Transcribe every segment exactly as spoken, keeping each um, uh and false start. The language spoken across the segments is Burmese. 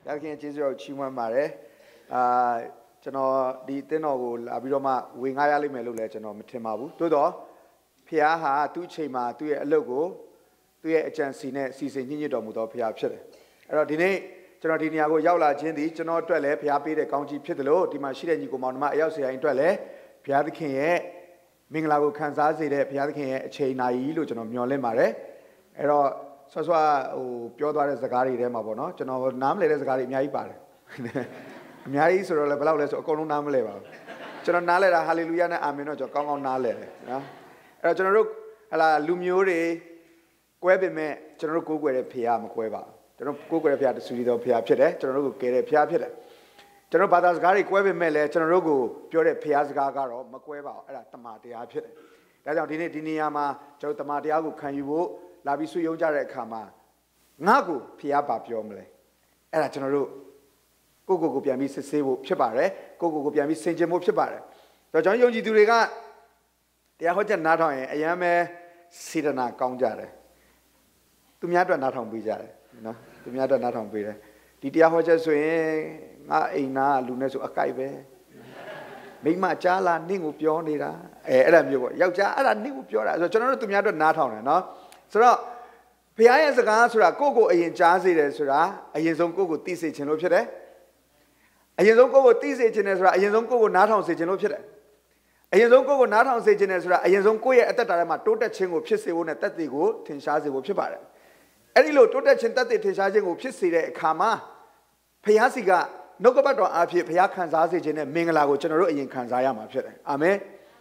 That can change your chima mare. Ah, Jano, the Tenogo, Abiroma, Wing Ayali Melu legend of Timabu. Todo, Piaha, two chima, two a logo, two a chance in a season in your domudo Piapshe. Rodine, Janotiniago Yaula Jendi, Jano Twele, Piapi, the county Pitalo, Dimashida Nicomonma, Elsia in Twele, Piadikin, Minglago Kansas, Piadikin, Chaina Ilu, Jano Mule Mare. Ero so so o Piodar is the Gari Remabono, Jano Namle is the Gari Miaipar. Miai is a level of Colonam level. Jano Nale, Hallelujah, Amino, Jocon Nale. Ero General Lumure, Quebime, General Google Piam Cueva. General Google Pia, the Sudido Pia Pede, General Gere Pia Pede. General Badas Gari Quebimele, General Go, Pure Piaz Gagaro, Macueva, Tamati Apede. That's how Dini Diniama, Jotamatiago, can you? Labisu Yojare Kama Nagu Piaba Piomle. Era General Gogo Piami Sevo Pibare, Gogo Piami Saint Jemo Pibare. The John Yoji Duriga, the Ahoja Naton, a Yame Sidana Conjare. To Miata Naton Bijare, no, to Miata Naton Bide. Did Yahoja swing Ina Lunesu Akaibe? Make my chala Ningu Pionira, Adam Yoja, I knew Piora, so General to Miata Naton, no? So, Pia is a answer, Coco in Jazzy, Sura, a Yazonco Tisi in Opera. A Yazonco Tisi in Ezra, a Yazonco not on Sage in Opera. A Yazonco not on Sage in Ezra, a Yazonco at the time, a total ching of Chissy at that they go, Tinshazi of Chipara. Elilo, total chintate Tinshazi of Chissy, Kama, Piasiga, no go back to Api, Piakan Zazi in a Mingalago General in Kanzayama. Amen.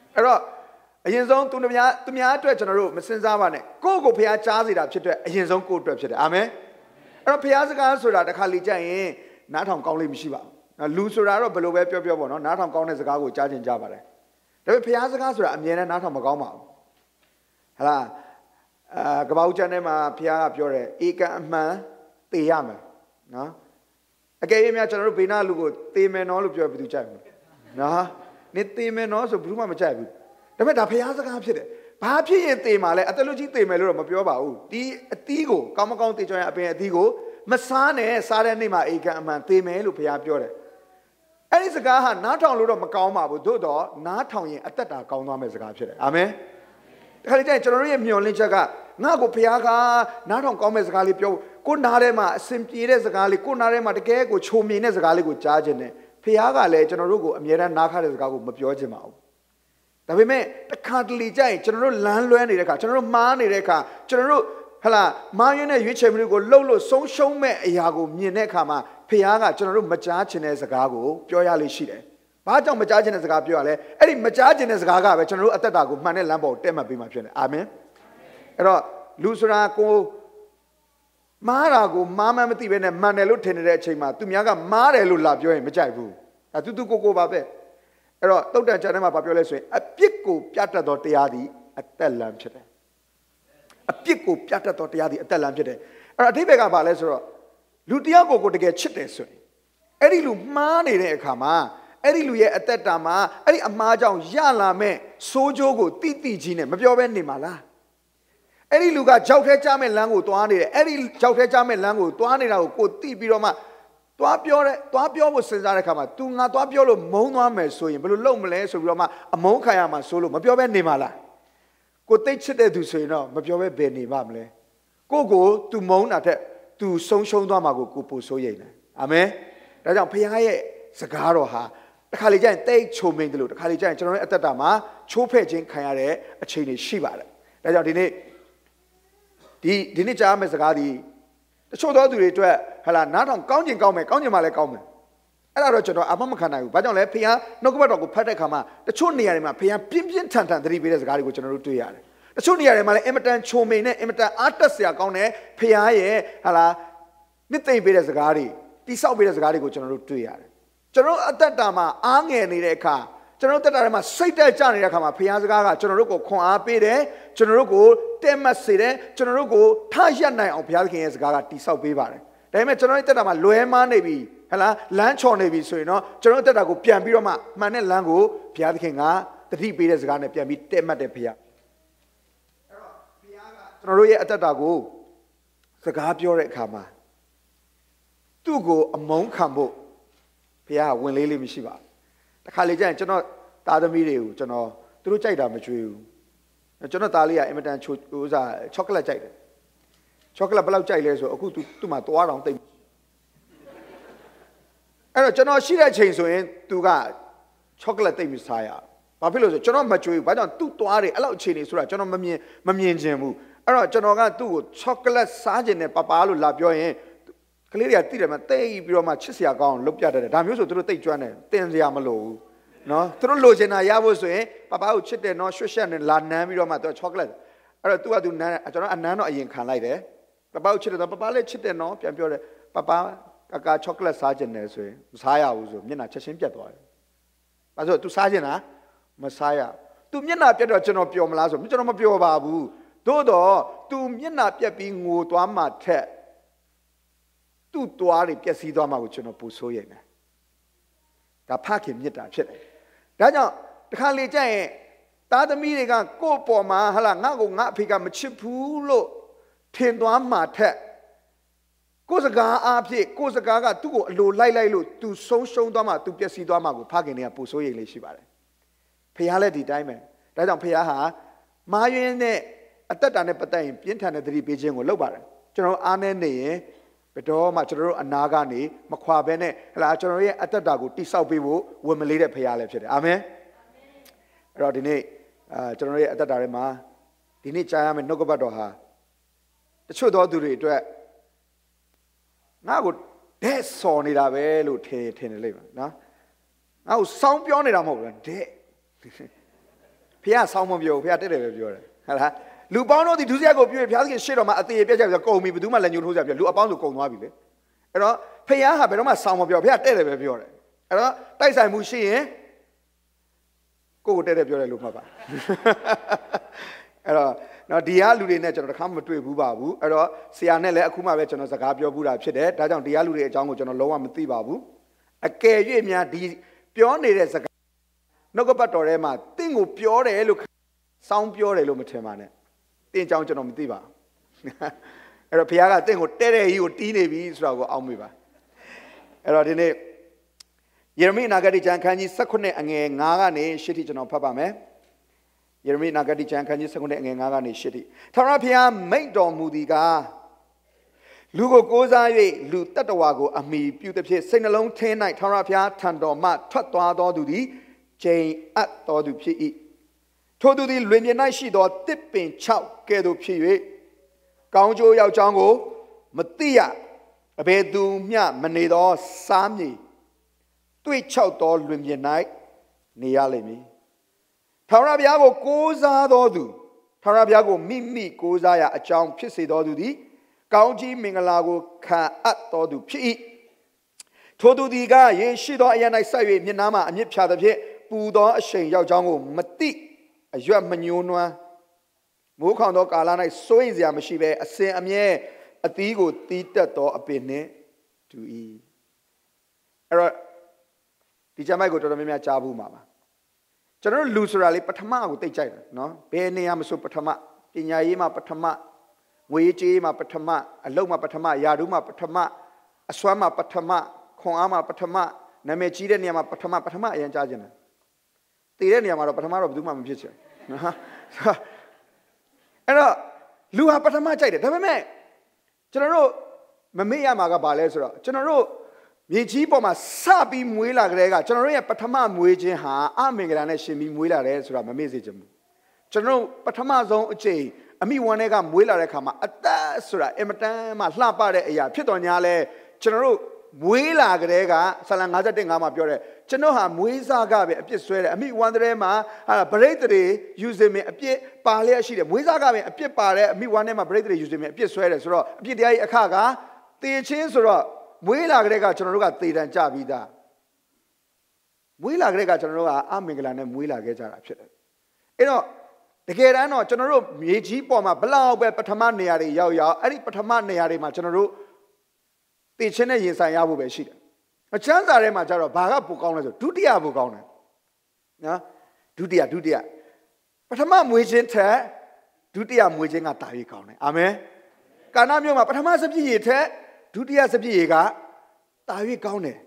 A Yazon to Mia to Mia to a general, Missus Zavane, go go Pia Chazi up to a Yazon go to Amen. A Piazza Sura, the Kalija, not on Kali Mishiva. Now, Lusuraro below where people want, not on Kong Zago, judge in Java. The Piazza Sura, I'm yet not on Magoma. Hala Gabaujanema, Pia Pure, Eka Ma, Tiama. No? I gave him a general Pina Lugo, Timen all of your Piducham. No, Nitimen also Bruma Machabu. The matter Piazza Capside. Papi and Temale, at the logic Temelo, Mapioba, the Tigo, Kamako teacher a Tigo, Masane, Saranima, Eka, and Temelu Piapiore. And it's a guy not on Ludo Macoma, but Dodo, not on at that account as a capture. Amen. The Halitan Miolinchaga, Nago Piaga, not on Comes Galipio, Kunarema, simply as a Gali, Kunarema, the cake, which whom in as a Gali would charge in it. Piaga, Legend Rugo, Mira Naka as Gago Mapiojima. The women, the cuddly jay, General Landland Ireka, General Man Ireka, General Hala, Mayone, Yuchemigo, Lolo, so show me Iago, Minekama, Piaga, General Majachin as a gago, Pioyali Shide. Bajon Majachin as a gapiole, Eddie Majachin as a gaga, General Atadago, Mane Lambo, Tema Bima. Amen. Ero, Lusuraco Marago, Mamma Mativen and Manelu Tenere, to Miaga, Marelu Labio and Majabu. I do go babe. Ero, don't tell them about your lesson. A pico piata dotiadi at Telamchete. A pico piata dotiadi at Telamchete. Or a Tibega Balesro. Lutiago go to get chittes. Eddie Lu Mani Kama, Eddie Lu at that Tama, Eddie Amaja, Yala me, Sojogo, Titi Gine, Mabiovendi Mala. Eddie Luga, Jautrechame Lango, Tuani, Eddie Jautrechame Lango, Tuani, go Tibiroma. Tuapio, Tuapio was Sarakama, Tunga, Tuapio, Mona Meso, but Lomele, so Roma, a Monkayama solo, Mapio Benimala. Go take it to say no, Mapio Benny Mamle. Go go to Mona to social Damago Kupu Soyena. Amen. That's a Piae, Sagaroha. The Kalijan take Choming the Kalijan General at the Dama, Chopaging Kayare, a Chinese Shiva. That's how they the Dinijam is a gadi. The show do it to Hala, not on counting comment, counting Malay comment. And I wrote to Abamakana, but don't let Pia, no go back to Patakama, the Chuniarima, Pia, Pimpian Tantan, three videos gadi which are two yard. The Chuniarima, Emitan Chomene, Emita Artasia Gone, Pia, Hala, Nitin videos gadi, the South videos gadi which are two yard. General at that dama, Ange Nireka, General Tatarama, Sita Janakama, Piazgaga, General Kwa Pede, General Temaside, General Tajana on Piazkin Gaga, the South Bivar. They met General Tatama, Loema Navy, Hala, Lancho Navy, so you know, General Tatago, Piambiroma, Manen Lango, Piazkinga, the three Peters Gana, Piami, Temate Pia. General Tatago, Sagapio Kama. သူ့ကိုအမုန်းခံဖို့ဘုရားဝင်လေးလေးမရှိပါတခါလေကျရင်ကျွန်တော်သားသမီးတွေကိုကျွန်တော်သူတို့ကြိုက်တာမကြွေးဘူးကျွန်တော်သားလေးကအင်မတန်ချိုဥစားချောကလက်ကြိုက်တယ်ချောကလက်ဘယ်လောက်ကြိုက်လဲဆိုအခုသူသူ့မှာသွားတောင်တိတ်အဲ့တော့ကျွန်တော်ရှိတဲ့ချိန်ဆိုရင်သူကချောကလက်တိတ်ပြီးစားရဘာဖြစ်လို့ဆိုကျွန်တော်မကြွေးဘူးဘာကြောင့်သူ့သွားတယ်အဲ့လောက်အခြေအနေဆိုတာကျွန်တော်မမြင်မမြင်ချင်ဘူးအဲ့တော့ကျွန်တော်ကသူ့ကိုချောကလက်စားခြင်းနဲ့ပပလို့လာပြောရင်ကလေးတွေကတိတယ်မှာတိတ်ပြီးတော့မှချစ်စရာကောင်းလုပ်ပြတတ်တယ်ဒါမျိုးဆိုသူတို့တိတ်ကျွမ်းတယ်တင်စရာမလိုဘူးနော်သူတို့လိုချင်တာရဖို့ဆိုရင်ပပကိုချစ်တယ်နော်ရွှတ်ရှက်နဲ့လာနမ်းပြီးတော့မှသူချောကလက်အဲ့တော့ तू က तू နမ်းကျွန်တော်အနမ်းတော့အရင်ခံလိုက်တယ်ပပကိုချစ်တယ်တော့ပပလည်းချစ်တယ်နော်ပြန်ပြောတယ်ပပကကာချောကလက်စားခြင်းနဲ့ဆိုရင်မစားရဘူးဆိုမျက်နှာချက်ချင်းပြတ်သွားတယ်ဘာလို့ तू စားခြင်းလားမစားရ तू မျက်နှာပြတ်တော့ကျွန်တော်ပျော်မလားဆိုကျွန်တော်မပျော်ပါဘူးသို့တော့ तू မျက်နှာပြတ်ပြီးငိုသွားမှထက်သူ့သွားတွေပျက်စီးသွားမှကိုကျွန်တော်ပူဆိုးရင်ဒါဖခင်မြတ်တာဖြစ်တယ်ဒါကြောင့်တခါလေကြရင်သားသမီးတွေကကိုယ့်ပေါ်မှာဟာလာငါ့ကိုငါအဖေကမချစ်ဘူးလို့ထင်သွားမှထက်ကိုယ်စကားအားဖြင့်ကိုယ်စကားကသူ့ကိုအလိုလိုက်လိုက်လို့ तू ဆုံးရှုံးသွားမှ तू ပျက်စီးသွားမှကိုဖခင်တွေကပူဆိုးရင်လေးရှိပါတယ်ဖခင်လည်းဒီတိုင်းပဲဒါကြောင့်ဖခင်ဟာမာယွင်းနဲ့အသက်တာနဲ့ပတ်သက်ရင်ပြင်းထန်တဲ့သတိပေးခြင်းကိုလုပ်ပါတယ်ကျွန်တော်အားနေနေရင်ဘယ်တော့မှကျွန်တော်တို့အနာကနေမခွာဘဲနဲ့ဟလာကျွန်တော်ရဲ့အသက်တာကိုတိဆောက်ပေးဖို့ဝင်မလေးတဲ့ဖခင်လည်းဖြစ်တယ်အာမင်အဲ့တော့ဒီနေ့အာကျွန်တော်ရဲ့အသက်တာထဲမှာဒီနေ့ကြားရမယ့်နှုတ်ကပတ်တော်ဟာတချို့သောသူတွေအတွက်ငါ့ကိုဒဲ့စော်နေတာပဲလို့ထင်ထင်နေလိမ့်မယ်နော်ငါ့ကိုစောင်းပြောနေတာမဟုတ်ဘူးလားဒဲ့ဖခင်စောင်းမပြောဘူးဖခင်တက်တယ်ပဲပြောတယ်ဟုတ်လားလူပေါင်းတို့ဒီဒုစရိုက်ကိုပြုရင်ဘုရားသခင်ရှေ့တော်မှာအသေးပြတ်ကြပြီးကုန်ပြီဘယ်သူမှလက်ညှိုးထိုးကြပြလူအပေါင်းဆိုကုန်သွားပြီလေအဲ့တော့ဖခင်ဟာဘယ်တော့မှစောင်းမပြောဘုရားတဲ့တယ်ပဲပြောတယ်အဲ့တော့တိုက်ဆိုင်မှုရှိရင်ကိုကိုတဲ့တယ်ပြောတယ်လို့မှတ်ပါအဲ့တော့နော်ဒီဟာလူတွေနဲ့ကျွန်တော်တခါမှမတွေ့ဘူးပါဘူးအဲ့တော့ဆရာနဲ့လည်းအခုမှပဲကျွန်တော်စကားပြောဘူးတာဖြစ်တယ်ဒါကြောင့်ဒီဟာလူတွေအကြောင်းကိုကျွန်တော်လုံးဝမသိပါဘူးအကယ်၍များဒီပြောနေတဲ့စကားနှုတ်ကပတ်တော်ထဲမှာတင့်ကိုပြောတယ်လို့စောင်းပြောတယ်လို့မထင်ပါနဲ့တင်းကြောင်းကျွန်တော်မသိပါအဲ့တော့ဘုရားကတင့်ကိုတဲ့တဲ့ကြီးကိုတီးနေပြီဆိုတာကိုအောက်မေ့ပါအဲ့တော့ဒီနေ့ယေရမိနာဂတိကျမ်းခန်းကြီး၁၈အငယ်၅ကနေ၈ထိကျွန်တော်ဖတ်ပါမယ်ယေရမိနာဂတိကျမ်းခန်းကြီး၁၈အငယ်၅ကနေ၈ထိထာဝရဘုရားမိန့်တော်မူသည်ကားလူကိုကိုးစား၍လူတတ္တဝါကိုအမိပြုသဖြင့်စိတ်နှလုံးထဲ၌ထာဝရဘုရားထံတော်မှထွက်သွားသောသူသည်ကျိန်အပ်တော်သူဖြစ်၏ထိုသူသည်လွင်ပြင်၌ရှိသောတစ်ပင်၆ကဲ့သို့ဖြစ်၍ကောင်းကျိုးရောက်ကြောင်းကိုမသိရအဘယ်သူမျှမနေသောစားမြေတွေ့၆သောလွင်ပြင်၌နေရလိမ့်မည်ထာဝရဘုရားကိုကိုးစားသောသူထာဝရဘုရားကိုမိမိကိုးစားရာအကြောင်းဖြစ်စေသောသူသည်ကောင်းကြီးမင်္ဂလာကိုခံအပ်သောသူဖြစ်၏ထိုသူသည်ကယေရှိသောအရ၌ဆက်၍မျက်နှာမှအမြစ်ဖြာသဖြင့်ပူသောအရှိန်ရောက်ကြောင်းကိုမသိအရွက်မညှိုးနွမ်းမိုးခေါင်သောကာလ၌စိုးရင်စရာမရှိဘဲအစဉ်အမြဲအသီးကိုတီးတက်သောအပင်နှင့်တူ၏အဲ့တော့ဒီကျမ်းပိုက်ကိုတော်တော်များများကြားဘူးမှာပါကျွန်တော်တို့လူဆိုတာလေပထမကိုသိကြိုက်တယ်နော်ဘယ်နေရာမဆိုပထမပညာရေးမှာပထမငွေကြေးမှာပထမအလုပ်မှာပထမယာတုမှာပထမအစွမ်းမှာပထမခွန်အားမှာပထမနာမည်ကြီးတဲ့နေရာမှာပထမပထမအရင်ကြားကြတယ်တည်တဲ့နေရာမှာတော့ပထမတော့ဘယ်သူမှမဖြစ်ချင်နော်အဲ့တော့လူဟာပထမကြိုက်တယ်ဒါပေမဲ့ကျွန်တော်တို့မမေ့ရမှာကဘာလဲဆိုတော့ကျွန်တော်တို့မြေကြီးပေါ်မှာစပြီးမွေးလာကြတဲ့ကကျွန်တော်တို့ရဲ့ပထမမွေးခြင်းဟာအမင်္ဂလာနဲ့ရှင်ပြီးမွေးလာတယ်ဆိုတာမမေ့စေချင်ဘူးကျွန်တော်တို့ပထမဆုံးအချိန်အမိဝမ်းတွေကမွေးလာတဲ့ခါမှာအသက်ဆိုတာအင်မတန်မှလှပတဲ့အရာဖြစ်တော်ညာလဲကျွန်တော်တို့မွေးလာကြတဲ့ကဆာလံ၅၁ ၅မှာပြောတယ်ကျွန်တော်ဟာမွေးစားကပဲအပြစ်ဆွဲတယ်အမိဝမ်းတွေမှာဟာဗရိတ်တွေယူစင်မင်အပြစ်ပါလျက်ရှိတယ်မွေးစားကပဲအပြစ်ပါတဲ့အမိဝမ်းထဲမှာဗရိတ်တွေယူစင်မင်အပြစ်ဆွဲတယ်ဆိုတော့အပြစ်တရားကြီးအခကတေချင်းဆိုတော့မွေးလာကြတဲ့ကကျွန်တော်တို့ကသေတံကြပြီးသားမွေးလာကြတဲ့ကကျွန်တော်တို့ကအမင်္ဂလာနဲ့မွေးလာခဲ့ကြတာဖြစ်တယ်အဲ့တော့တကယ်တမ်းတော့ကျွန်တော်တို့မြေကြီးပေါ်မှာဘလောက်ပဲပထမနေရာတွေရောက်ရောက်အဲ့ဒီပထမနေရာတွေမှာကျွန်တော်တို့သိချင်းနဲ့ရင်ဆိုင်ရဖို့ပဲရှိတယ်အချမ်းစာထဲမှာကျတော့ဘာကပိုကောင်းလဲဆိုဒုတိယပိုကောင်းတယ်နော်ဒုတိယဒုတိယပထမမွေးခြင်းထက်ဒုတိယမွေးခြင်းကတာ၍ကောင်းတယ်အာမင်ကာနာမြို့မှာပထမစပြည့်ရည်ထက်ဒုတိယစပြည့်ရည်ကတာ၍ကောင်းတယ်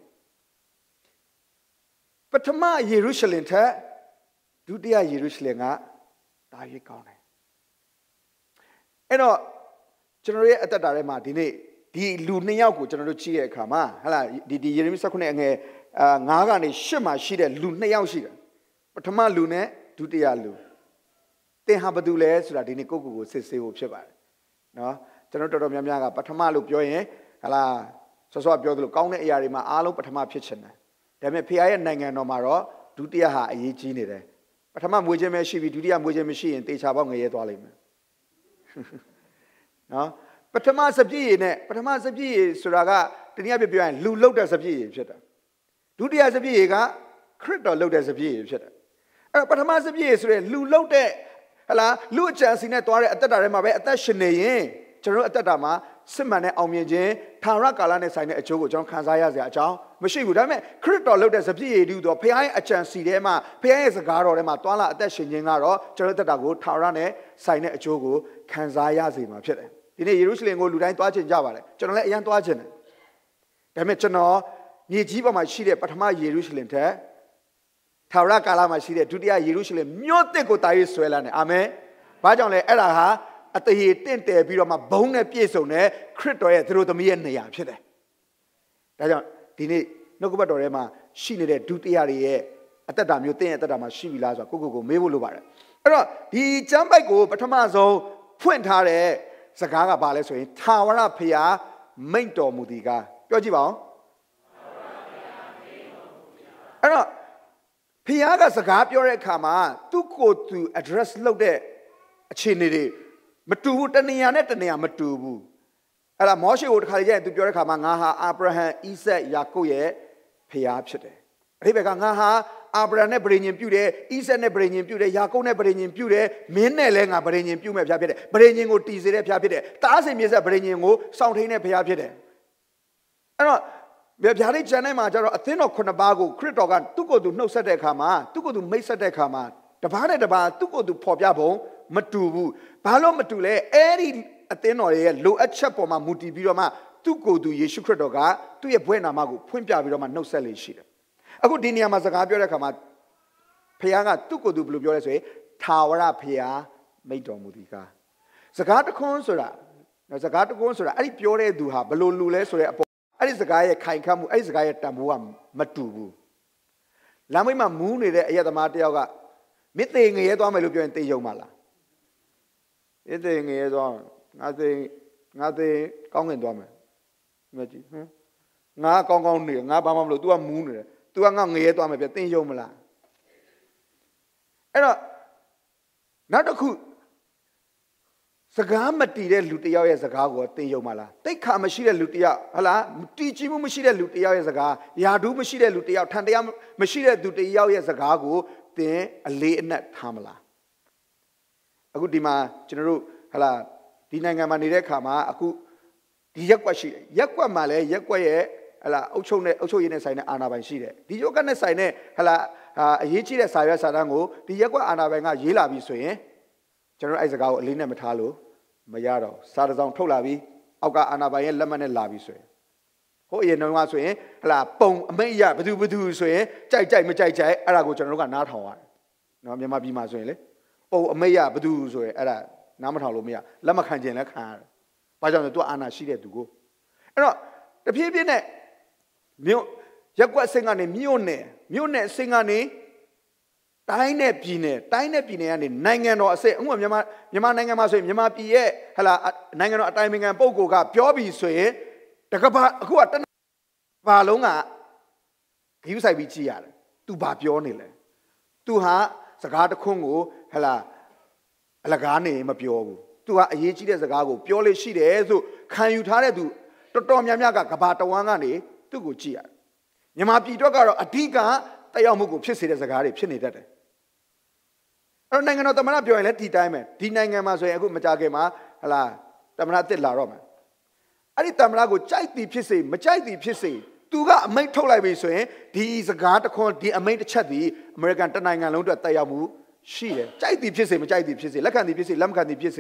ပထမယေရုရှလင်ထက်ဒုတိယယေရုရှလင်ကတာ၍ကောင်းတယ်အဲ့တော့ကျွန်တော်ရဲ့အသက်တာထဲမှာဒီနေ့ဒီလူနှစ်ယောက်ကိုကျွန်တော်တို့ကြည့်ရတဲ့အခါမှာဟလာဒီဒီယေရမိ십구အငယ်အာငါးကနေရှစ်မှာရှိတဲ့လူနှစ်ယောက်ရှိတယ်ပထမလူနဲ့ဒုတိယလူသင်ဟာဘာတူလဲဆိုတာဒီနေ့ကိုယ့်ကိုယ်ကိုစစ်ဆေးဖို့ဖြစ်ပါတယ်နော်ကျွန်တော်တော်တော်များများကပထမလို့ပြောရင်ဟလာဆောစောပြောသလိုကောင်းတဲ့အရာတွေမှာအားလုံးပထမဖြစ်ချင်တယ်ဒါပေမဲ့ဖခင်ရဲ့နိုင်ငံတော်မှာတော့ဒုတိယဟာအရေးကြီးနေတယ်ပထမမွေးခြင်းပဲရှိပြီးဒုတိယမွေးခြင်းမရှိရင်တေချာပေါက်ငရဲသွားလိမ့်မယ်နော်ပထမစပြည့်ရည်နဲ့ပထမစပြည့်ရည်ဆိုတာကတနည်းအားဖြင့်ပြောရင်လူလုတ်တဲ့စပြည့်ရည်ဖြစ်တယ်ဒုတိယစပြည့်ရည်ကခရစ်တော်လုတ်တဲ့စပြည့်ရည်ဖြစ်တယ်အဲ့တော့ပထမစပြည့်ရည်ဆိုရင်လူလုတ်တဲ့ဟလာလူအချမ်းစီနဲ့တွားတဲ့အသက်တာထဲမှာပဲအသက်ရှင်နေရင်ကျွန်တော်အသက်တာမှာစစ်မှန်တဲ့အောင်မြင်ခြင်းထာဝရကာလနဲ့ဆိုင်တဲ့အကျိုးကိုကျွန်တော်ခံစားရစရာအကြောင်းမရှိဘူးဒါပေမဲ့ခရစ်တော်လုတ်တဲ့စပြည့်ရည်တူတော့ဖခင်ရဲ့အချမ်းစီထဲမှာဖခင်ရဲ့စကားတော်ထဲမှာတွားလာအသက်ရှင်ခြင်းကတော့ကျွန်တော်အသက်တာကိုထာဝရနဲ့ဆိုင်တဲ့အကျိုးကိုခံစားရစေမှာဖြစ်တယ်ဒီနေ့ယေရုရှလင်ကိုလူတိုင်းသွားချင်ကြပါတယ်ကျွန်တော်လည်းအရင်သွားချင်တယ်ဒါပေမဲ့ကျွန်တော်မြေကြီးပေါ်မှာရှိတဲ့ပထမယေရုရှလင်ထက်ထာဝရကာလမှာရှိတဲ့ဒုတိယယေရုရှလင်မြို့သစ်ကိုတာရေးဆွဲလာတယ်အာမင်ဘာကြောင့်လဲအဲ့ဒါဟာအတရေတင့်တယ်ပြီးတော့မှဘုံနဲ့ပြည့်စုံတဲ့ခရစ်တော်ရဲ့သတို့သမီးရဲ့နေရာဖြစ်တယ်ဒါကြောင့်ဒီနေ့နှုတ်ကပတ်တော်ထဲမှာရှိနေတဲ့ဒုတိယတွေရဲ့အသက်တာမျိုးတင်းရဲ့အသက်တာမှာရှိပြီလားဆိုတော့ကိုကိုကိုမေးဖို့လိုပါတယ်အဲ့တော့ဒီကျမ်းပိုက်ကိုပထမဆုံးဖွင့်ထားတဲ့စကားကဘာလဲဆိုရင်ထာဝရဘုရားမိန့်တော်မူသည်ကားပြောကြည့်ပါဦးအဲ့တော့ဘုရားကစကားပြောတဲ့အခါမှာသူ့ကိုယ်သူ address လုပ်တဲ့အခြေအနေတွေမတူဘူးတနေရာနဲ့တနေရာမတူဘူးအဲ့ဒါမောရှေကိုတစ်ခါကြည့်ရင်သူပြောတဲ့အခါမှာငါဟာအာဗြဟံဣဇက်ယာကုပ်ရဲ့ဘုရားဖြစ်တယ်အဲ့ဒီဘက်ကငါဟာအာဗြဟံနဲ့ဗြေညင်ပြုတယ်ဣဇက်နဲ့ဗြေညင်ပြုတယ်ယာကုပ်နဲ့ဗြေညင်ပြုတယ်မင်းနဲ့လည်းငါဗြေညင်ပြုမဲ့ဘုရားဖြစ်တယ်ဗြေညင်ကိုတည်စေတဲ့ဘုရားဖြစ်တယ်တားစင်မြေဆက်ဗြေညင်ကိုစောင့်ထိန်တဲ့ဘုရားဖြစ်တယ်အဲ့တော့ဗျာဒိတ်ကျမ်းထဲမှာကျတော့အသင်းတော်ခုနှစ်ပါးကိုခရစ်တော်ကသူ့ကိုယ်သူနှုတ်ဆက်တဲ့အခါမှာသူ့ကိုယ်သူမိတ်ဆက်တဲ့အခါမှာတပါးနဲ့တပါးသူ့ကိုယ်သူဖော်ပြပုံမတူဘူးဘာလို့မတူလဲအဲ့ဒီအသင်းတော်ရဲ့လိုအပ်ချက်ပေါ်မှာမူတည်ပြီးတော့မှသူ့ကိုယ်သူယေရှုခရစ်တော်ကသူ့ရဲ့ဘွဲ့နာမကိုဖွင့်ပြပြီးတော့မှနှုတ်ဆက်လေရှိတယ်အခုဒီနေရာမှာစကားပြောတဲ့အခါမှာဖခင်ကသူ့ကိုယ်သူဘယ်လိုပြောလဲဆိုရင်ထာဝရဘုရားမိန့်တော်မူသည်ကားစကားတခွန်းဆိုတာစကားတခွန်းဆိုတာအဲ့ဒီပြောတဲ့သူဟာဘယ်လိုလူလဲဆိုတဲ့အပေါ်အဲ့ဒီစကားရဲ့ခိုင်ခန့်မှုအဲ့ဒီစကားရဲ့တန်ဖိုးကမတူဘူးလမ်းမိတ်မှာမူးနေတဲ့အရက်သမားတယောက်ကမစ်သေးငရဲသွားမယ်လို့ပြောရင်သိယုံပါလားမစ်သေးငရဲသွားငါသိငါသိကောင်းငင်သွားမယ်မကြည့်ဟမ်ငါကောင်းကောင်းနေငါဘာမှမလုပ် तू ကမူးနေတယ် तू ကငါငရဲသွားမယ်ပြသိယုံမလားအဲ့တော့နောက်တစ်ခုစကားမတည်တဲ့လူတစ်ယောက်ရဲ့စကားကိုသင်ယုံမလားတိတ်ခါမရှိတဲ့လူတစ်ယောက်ဟလားတည်ကြည်မှုမရှိတဲ့လူတစ်ယောက်ရဲ့စကားယာဒူးမရှိတဲ့လူတစ်ယောက်ထန်တရားမရှိတဲ့သူတစ်ယောက်ရဲ့စကားကိုသင်အလေးအနက်ထားမလားအခုဒီမှာကျွန်တော်တို့ဟလားဒီနိုင်ငံမှာနေတဲ့အခါမှာအခုဒီရက်ကွက်ရှိတယ်ရက်ကွက်မှာလည်းရက်ကွက်ရဲ့ဟလားအုပ်ချုပ်နဲ့အုပ်ချုပ်ရေးနဲ့ဆိုင်တဲ့အာဏာပိုင်ရှိတယ်ဒီရက်ကွက်နဲ့ဆိုင်တဲ့ဟလားအရေးကြီးတဲ့စာရွက်စာတမ်းကိုဒီရက်ကွက်အာဏာပိုင်ကရေးလာပြီဆိုရင်ကျွန်တော်အဲ့စကားကိုအလေးနဲ့မထားလို့မရတော့စာတစောင်ထုတ်လာပြီးအောက်ကအာဏာပိုင်ရဲ့လက်မှတ်နဲ့လာပြီးဆိုရင်ဟိုအရင်တုန်းကဆိုရင်ဟလာပုံအမိတ်ရဘသူဘသူဆိုရင်ကြိုက်ကြိုက်မကြိုက်ကြိုက်အဲ့ဒါကိုကျွန်တော်တို့ကနားထောင်ရတယ်နော်မြန်မာပြည်မှာဆိုရင်လေပုံအမိတ်ရဘသူဆိုရင်အဲ့ဒါနားမထောင်လို့မရလက်မခံခြင်းလည်းခံရတယ်ဘာကြောင့်လဲသူအာဏာရှိတဲ့သူကိုအဲ့တော့တဖြည်းဖြည်းနဲ့မြို့ရက်ကွက်အဆင့်ကနေမြို့နယ်မြို့နယ်အဆင့်ကနေတိုင်းနဲ့ပြည်နယ်တိုင်းနဲ့ပြည်နယ်ကနေနိုင်ငံတော်အဆင့်ဥပမာမြန်မာမြန်မာနိုင်ငံမှာဆိုရင်မြန်မာပြည်ရဲ့ဟလာနိုင်ငံတော်အတိုင်ပင်ခံပုဂ္ဂိုလ်ကပြောပြီးဆိုရင်တကဘာအခုကတဘာလုံးကဂိူးဆိုင်ပြီးကြည့်ရတယ်သူဘာပြောနေလဲသူဟာစကားတစ်ခွန်းကိုဟလာအလကားနေမပြောဘူးသူဟာအရေးကြီးတဲ့စကားကိုပြောလို့ရှိတယ်ဆိုခံယူထားတဲ့သူတော်တော်များများကကဘာတဝမ်းကနေသူ့ကိုကြည့်ရတယ်မြန်မာပြည်တော့ကတော့အဓိကတက်ရောက်မှုကိုဖြစ်စေတဲ့စကားတွေဖြစ်နေတတ်တယ်အဲ့တော့နိုင်ငံတော်သမ္မတပြောရင်လည်းဒီတိုင်းပဲဒီနိုင်ငံမှာဆိုရင်အခုမကြခင်မှာဟလာသမ္မတတစ်လာတော့မယ်အဲ့ဒီသမ္မတကိုကြိုက်သည်ဖြစ်စေမကြိုက်သည်ဖြစ်စေသူကအမိန့်ထုတ်လိုက်ပြီဆိုရင်ဒီစကားတစ်ခွန်းဒီအမိန့်တစ်ချက်ဒီအမေရိကန်တနိုင်ငံလုံးအတွက်တက်ရောက်မှုရှိတယ်ကြိုက်သည်ဖြစ်စေမကြိုက်သည်ဖြစ်စေလက်ခံသည်ဖြစ်စေလက်မခံသည်ဖြစ်စေ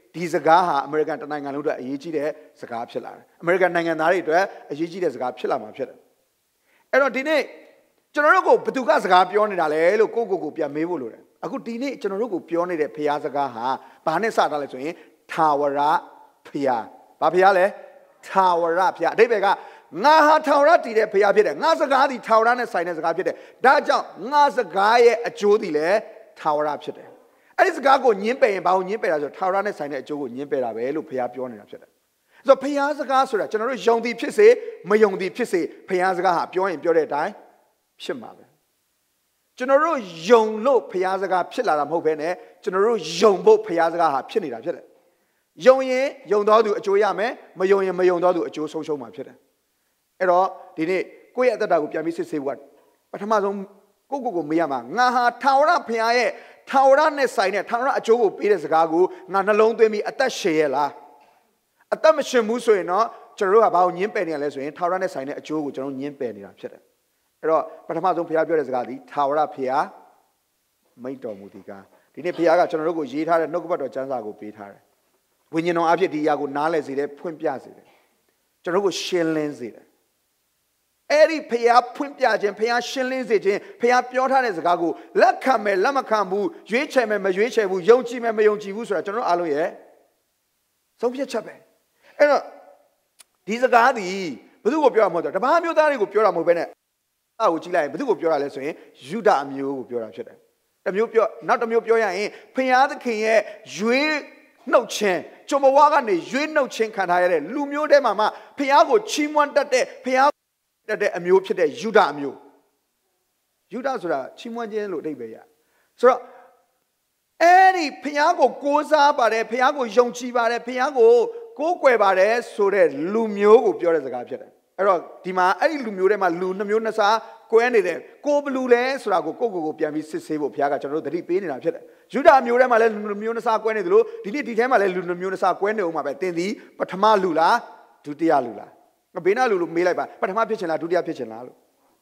ဒီစကားဟာအမေရိကန်တိုင်းနိုင်ငံလုံးအတွက်အရေးကြီးတဲ့စကားဖြစ်လာတယ်အမေရိကန်နိုင်ငံသားတွေအတွက်အရေးကြီးတဲ့စကားဖြစ်လာမှာဖြစ်တယ်အဲ့တော့ဒီနေ့ကျွန်တော်တို့ကိုဘသူကစကားပြောနေတာလဲလို့ကိုကိုကိုပြန်မေးဖို့လိုတယ်အခုဒီနေ့ကျွန်တော်တို့ကိုပြောနေတဲ့ဖျားစကားဟာဘာနဲ့စတာလဲဆိုရင်ထာဝရဖျားဘာဖျားလဲထာဝရဖျားအဓိပ္ပာယ်ကငါဟာထာဝရတည်တဲ့ဖျားဖြစ်တယ်ငါစကားဒီထာဝရနဲ့ဆိုင်တဲ့စကားဖြစ်တယ်ဒါကြောင့်ငါစကားရဲ့အကျိုးဒီလည်းထာဝရဖြစ်တယ်အဲ့ဒီစကားကိုညင်းပယ်ရင်ဘာကိုညင်းပယ်တာဆိုထာဝရနဲ့ဆိုင်တဲ့အကျိုးကိုညင်းပယ်တာပဲလို့ဖျားပြောနေတာဖြစ်တယ်ဆိုတော့ဖျားစကားဆိုတာကျွန်တော်တို့ယုံသည်ဖြစ်စေမယုံသည်ဖြစ်စေဖျားစကားဟာပြောရင်ပြောတဲ့အတိုင်းဖြစ်မှာပဲကျွန်တော်တို့ယုံလို့ဖျားစကားဖြစ်လာတာမဟုတ်ဘဲနဲ့ကျွန်တော်တို့ယုံဖို့ဖျားစကားဟာဖြစ်နေတာဖြစ်တယ်ယုံရင်ယုံတော်သူအကျိုးရမယ်မယုံရင်မယုံတော်သူအကျိုးဆုံးရှုံးမှာဖြစ်တယ်အဲ့တော့ဒီနေ့ကိုယ့်ရဲ့အသက်တာကိုပြန်ပြီးစစ်ဆေးဖို့ပထမဆုံးကိုကိုကိုမေးရမှာငါဟာထာဝရဖျားရဲ့ထာဝရနဲ့ဆိုင်တဲ့ထာဝရအကျိုးကိုပေးတဲ့စကားကိုငါနှလုံးသွင်းပြီးအသက်ရှင်ရဲ့လားအသက်မရှင်ဘူးဆိုရင်တော့ကျွန်တော်တို့ကဘာကိုညှင်းပယ်နေရလဲဆိုရင်ထာဝရနဲ့ဆိုင်တဲ့အကျိုးကိုကျွန်တော်ညှင်းပယ်နေတာဖြစ်တယ်အဲ့တော့ပထမဆုံးဘုရားပြောတဲ့စကားဒီထာဝရဘုရားမိန့်တော်မူသည်ကားဒီနေ့ဘုရားကကျွန်တော်တို့ကိုရေးထားတဲ့နှုတ်ကပတ်တော်ကျမ်းစာကိုပေးထားတယ်ဝိညာဉ်တော်အဖြစ်ဒီအရာကိုနားလည်စေတယ်ဖွင့်ပြစေတယ်ကျွန်တော်တို့ကိုရှင်းလင်းစေတယ်အဲ့ဒီဘုရားဖွင့်ပြခြင်းဘုရားရှင်းလင်းစေခြင်းဘုရားပြောထားတဲ့စကားကိုလက်ခံမယ်လက်မခံဘူးရွေးချယ်မယ်မရွေးချယ်ဘူးယုံကြည်မယ်မယုံကြည်ဘူးဆိုတာကျွန်တော်တို့အားလုံးရဲ့ဆုံးဖြတ်ချက်ပဲအဲ့တော့ဒီစကားဒီဘယ်သူကိုပြောတာမဟုတ်တော့တပါးမျိုးသားတွေကိုပြောတာမဟုတ်ဘဲနဲ့အဲ့ကိုကြည့်လိုက်ရင်ဘယ်သူကိုပြောတာလဲဆိုရင်ယူဒအမျိုးကိုပြောတာဖြစ်တယ်တမျိုးပြောနောက်တစ်မျိုးပြောရရင်ဘုရားသခင်ရဲ့ရွေးနှုတ်ခြင်းဂျုံဘဝကနေရွေးနှုတ်ခြင်းခံထားရတဲ့လူမျိုးတဲမှာမှဘုရားကိုချီးမွမ်းတတ်တဲ့ဘုရားတတ်တဲ့အမျိုးဖြစ်တဲ့ယူဒအမျိုးယူဒဆိုတာချီးမွမ်းခြင်းလို့အဓိပ္ပာယ်ရဆိုတော့အဲ့ဒီဘုရားကိုကိုးစားပါတယ်ဘုရားကိုယုံကြည်ပါတယ်ဘုရားကိုကိုးကွယ်ပါတယ်ဆိုတဲ့လူမျိုးကိုပြောတဲ့စကားဖြစ်တယ်အဲ့တော့ဒီမှာအဲ့ဒီလူမျိုးထဲမှာလူနှမျိုးနှစ်စားကွဲနေတယ်ကိုဘလူလဲဆိုတာကိုကိုကိုကိုပြန်ပြီးစစ်ဆေးဖို့ဘုရားကကျွန်တော်တို့သတိပေးနေတာဖြစ်တယ်ယူဒအမျိုးထဲမှာလည်းလူနှမျိုးနှစ်စားကွဲနေတယ်လို့ဒီနေ့ဒီထဲမှာလည်းလူနှမျိုးနှစ်စားကွဲနေအောင်မှာပဲသင်သည်ပထမလူလားဒုတိယလူလားဘေးနာလူလို့မေးလိုက်ပါပထမဖြစ်ချင်လားဒုတိယဖြစ်ချင်လားလို့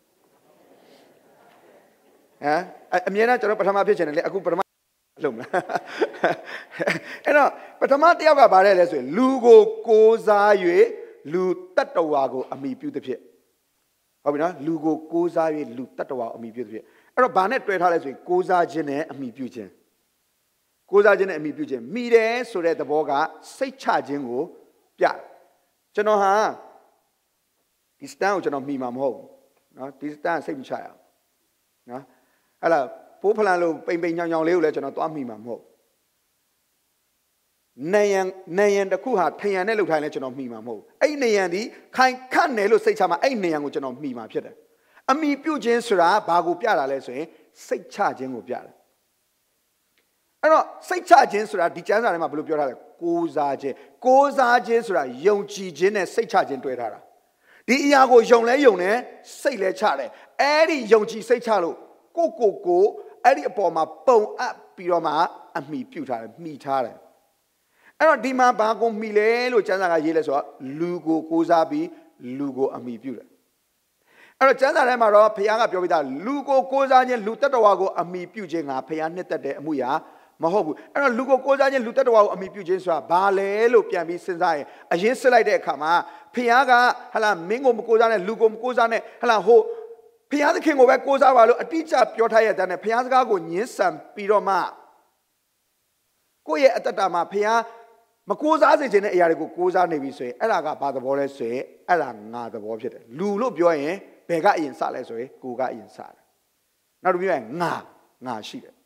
ဟမ်အမြဲတမ်းကျွန်တော်ပထမဖြစ်ချင်တယ်လေအခုပထမလုံးမလားအဲ့တော့ပထမတယောက်ကဗါတယ်လဲဆိုရင်လူကိုကိုးစား၍လူတတ္တဝါကိုအမိပြုသဖြင့်ဟုတ်ပြီနော်လူကိုကိုးစား၍လူတတ္တဝါအမိပြုသဖြင့်အဲ့တော့ဗာနဲ့တွဲထားလဲဆိုရင်ကိုးစားခြင်းနဲ့အမိပြုခြင်းကိုးစားခြင်းနဲ့အမိပြုခြင်းမိတယ်ဆိုတဲ့သဘောကစိတ်ချခြင်းကိုပြကျွန်တော်ဟာဒီစတန်ကိုကျွန်တော်မိမှာမဟုတ်ဘူးနော်ဒီစတန်စိတ်မချရအောင်နော်အဲ့လားပိုးဖလန်လို့ပိန်ပိန်ညောင်ညောင်လေးကိုလည်းကျွန်တော်သွားမိမှာမဟုတ်နေရန်နေရန်တစ်ခုဟာထရန်နဲ့လှုပ်ထိုင်လဲကျွန်တော်မိမှာမဟုတ်အဲ့နေရန်ဒီခိုင်ခတ်နယ်လို့စိတ်ချမှာအဲ့နေရန်ကိုကျွန်တော်မိမှာဖြစ်တယ်အမိပြုတ်ခြင်းဆိုတာဘာကိုပြတာလဲဆိုရင်စိတ်ချခြင်းကိုပြတယ်အဲ့တော့စိတ်ချခြင်းဆိုတာဒီကျမ်းစာထဲမှာဘယ်လိုပြောထားလဲကိုးစားခြင်းကိုးစားခြင်းဆိုတာယုံကြည်ခြင်းနဲ့စိတ်ချခြင်းတွဲထားတာဒီအရာကိုယုံလဲယုံတယ်စိတ်လဲချတယ်အဲ့ဒီယုံကြည်စိတ်ချလို့ကိုကိုကိုအဲ့ဒီအပေါ်မှာပုံအပ်ပြီးတော့မှအမိပြုတ်ထားတယ်မိထားတယ်အဲ့တော့ဒီမှာဘာကိုမိလဲလို့ကျမ်းစာကရေးလဲဆိုတော့လူကိုကိုးစားပြီးလူကိုအမိပြုတ်တယ်အဲ့တော့ကျမ်းစာထဲမှာတော့ဘုရားကပြောပြီးသားလူကိုကိုးစားခြင်းလူတတ္တဝါကိုအမိပြုတ်ခြင်းကဘုရားနှစ်သက်တဲ့အမှုရာမဟုတ်ဘူးအဲ့တော့လူကိုကိုးစားခြင်းလူတတ္တဝါကိုအမိပြုတ်ခြင်းဆိုတာဘာလဲလို့ပြန်ပြီးစဉ်းစားရင်အရင်စစ်လိုက်တဲ့အခါမှာဘုရားကဟလာမင်းကိုမကိုးစားနဲ့လူကိုမကိုးစားနဲ့ဟလာဟိုဘုရားသခင်ကိုပဲကိုးစားပါလို့အတိအကျပြောထားရတဲ့နဲ့ဘုရားစကားကိုညှင်းဆန်ပြီးတော့မှကိုယ့်ရဲ့အတ္တတာမှာဘုရားမကိုးစားစေခြင်းတဲ့အရာတွေကိုကိုးစားနေပြီဆိုရင်အဲ့ဒါကဘာသဘောလဲဆိုရင်အဲ့ဒါငါသဘောဖြစ်တယ်လူလို့ပြောရင်ဘယ်ကအရင်စလဲဆိုရင်ကိုကအရင်စတယ်နောက်တစ်ပြောရင်ငါငါရှိတယ်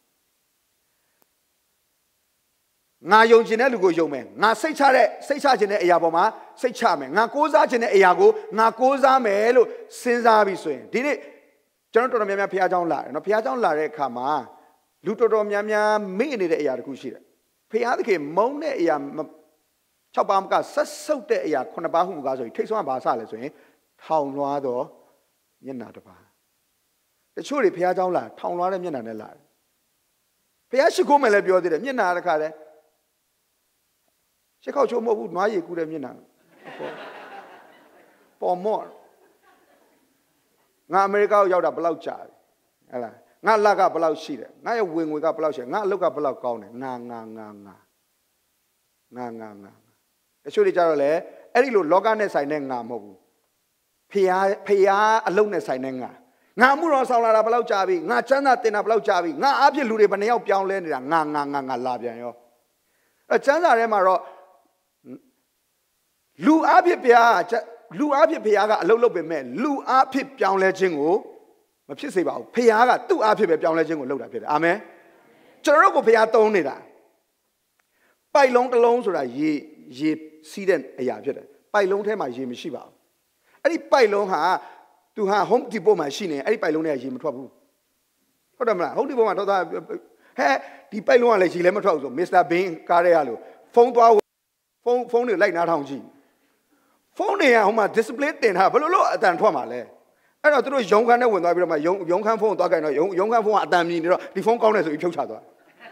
ငါယုံခြင်းတဲ့လူကိုယုံမယ်ငါစိတ်ချတဲ့စိတ်ချခြင်းတဲ့အရာပေါ်မှာစိတ်ချမယ်ငါကိုးစားခြင်းတဲ့အရာကိုငါကိုးစားမယ်လို့စဉ်းစားပြီးဆိုရင်ဒီနေ့ကျွန်တော်တော်တော်များများဘုရားကျောင်းလာတယ်နော်ဘုရားကျောင်းလာတဲ့အခါမှာလူတော်တော်များများမေ့နေတဲ့အရာတခုရှိတယ်ဘုရားသခင်မုန်းတဲ့အရာ၆ပါးမကဆက်ဆုပ်တဲ့အရာ9ပါးဟုမကားဆိုရင်ထိတ်ဆုံးကဘာစလဲဆိုရင်ထောင်လွှားသောမျက်နှာတစ်ပါးတချို့တွေဘုရားကျောင်းလာထောင်လွှားတဲ့မျက်နှာနဲ့လာတယ်ဘုရားရှိခိုးမယ်လည်းပြောသေးတယ်မျက်နှာတစ်ခါတည်းရှစ်ခေါက်ချိုးမဟုတ်ဘူးနွားရည်ကူးတဲ့မျက်နှာပေါ်မော့ငါအမေရိကကိုရောက်တာဘယ်လောက်ကြာပြီဟဲ့လားငါလက်ကဘယ်လောက်ရှိတယ်ငါရဲ့ဝင်ငွေကဘယ်လောက်ရှိတယ်ငါအလုပ်ကဘယ်လောက်ကောင်းတယ်ငါငါငါငါ ngà ngà ngà cái số đi cho rồi ấy đi lụt lót cái này xài nè ngà một phía phía alone này xài nè ngà ngà mua rồi sao là bao lâu trả bị ngà chán là tiền là bao lâu trả bị ngà áp dụng lụt để bạn nhau piao lên là ngà ngà ngà ngà là biển yo ở chán là đấy mà rồi lụt áp dụng phía lụt áp dụng phía cái lâu lâu bên mẹ lụt áp dụng piao lên chừng ngủ mà phía sau bảo phía cái tu áp dụng piao lên chừng ngủ lâu đã phía amen cho nó có phía tông này đã bay lông tơ lông rồi là gì gì xí đen ấy à phía đấy bay lông thế mà gì mới xí bảo ấy bay lông hả tu ha Home Depot mà xí này ấy bay lông này gì mà thoát bu có đâm là Home Depot mà thoát ta hè đi bay lông là gì lấy mà thoát rồi Mister Bean cái đấy à luôn phone toa phone phone này lấy nào thằng gì phone này à không mà display tiền ha bao lâu tàn thoát mà lấy ấy là tôi dùng khăn này quần toa bây giờ mà dùng dùng khăn phone toa cái này dùng dùng khăn phone à tàn gì nữa đi phone cao này rồi phiêu chặt toa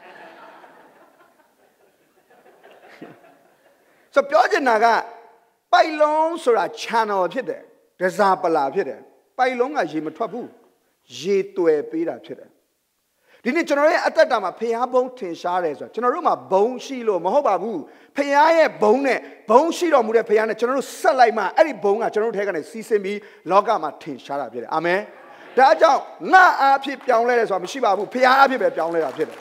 soပြောချင်တာကပိုက်လုံးဆိုတာ channel ဖြစ်တယ်ဒဇာပလာဖြစ်တယ်ပိုက်လုံးကရေမထွက်ဘူးရေတွယ်ပေးတာဖြစ်တယ်ဒီနေ့ကျွန်တော်ရဲ့အသက်တာမှာဖျားဘုံထင်ရှားတယ်ဆိုတာကျွန်တော်တို့မှာဘုံရှိလို့မဟုတ်ပါဘူးဖျားရဲ့ဘုံနဲ့ဘုံရှိတော်မူတဲ့ဖျားနဲ့ကျွန်တော်တို့ဆက်လိုက်မှအဲ့ဒီဘုံကကျွန်တော်တို့ထဲကနေစီးဆင်းပြီးလောကမှာထင်ရှားတာဖြစ်တယ်အာမင်ဒါကြောင့်ငါအားဖြင့်ပြောင်းလဲတယ်ဆိုတာမရှိပါဘူးဖျားအားဖြင့်ပဲပြောင်းလဲတာဖြစ်တယ်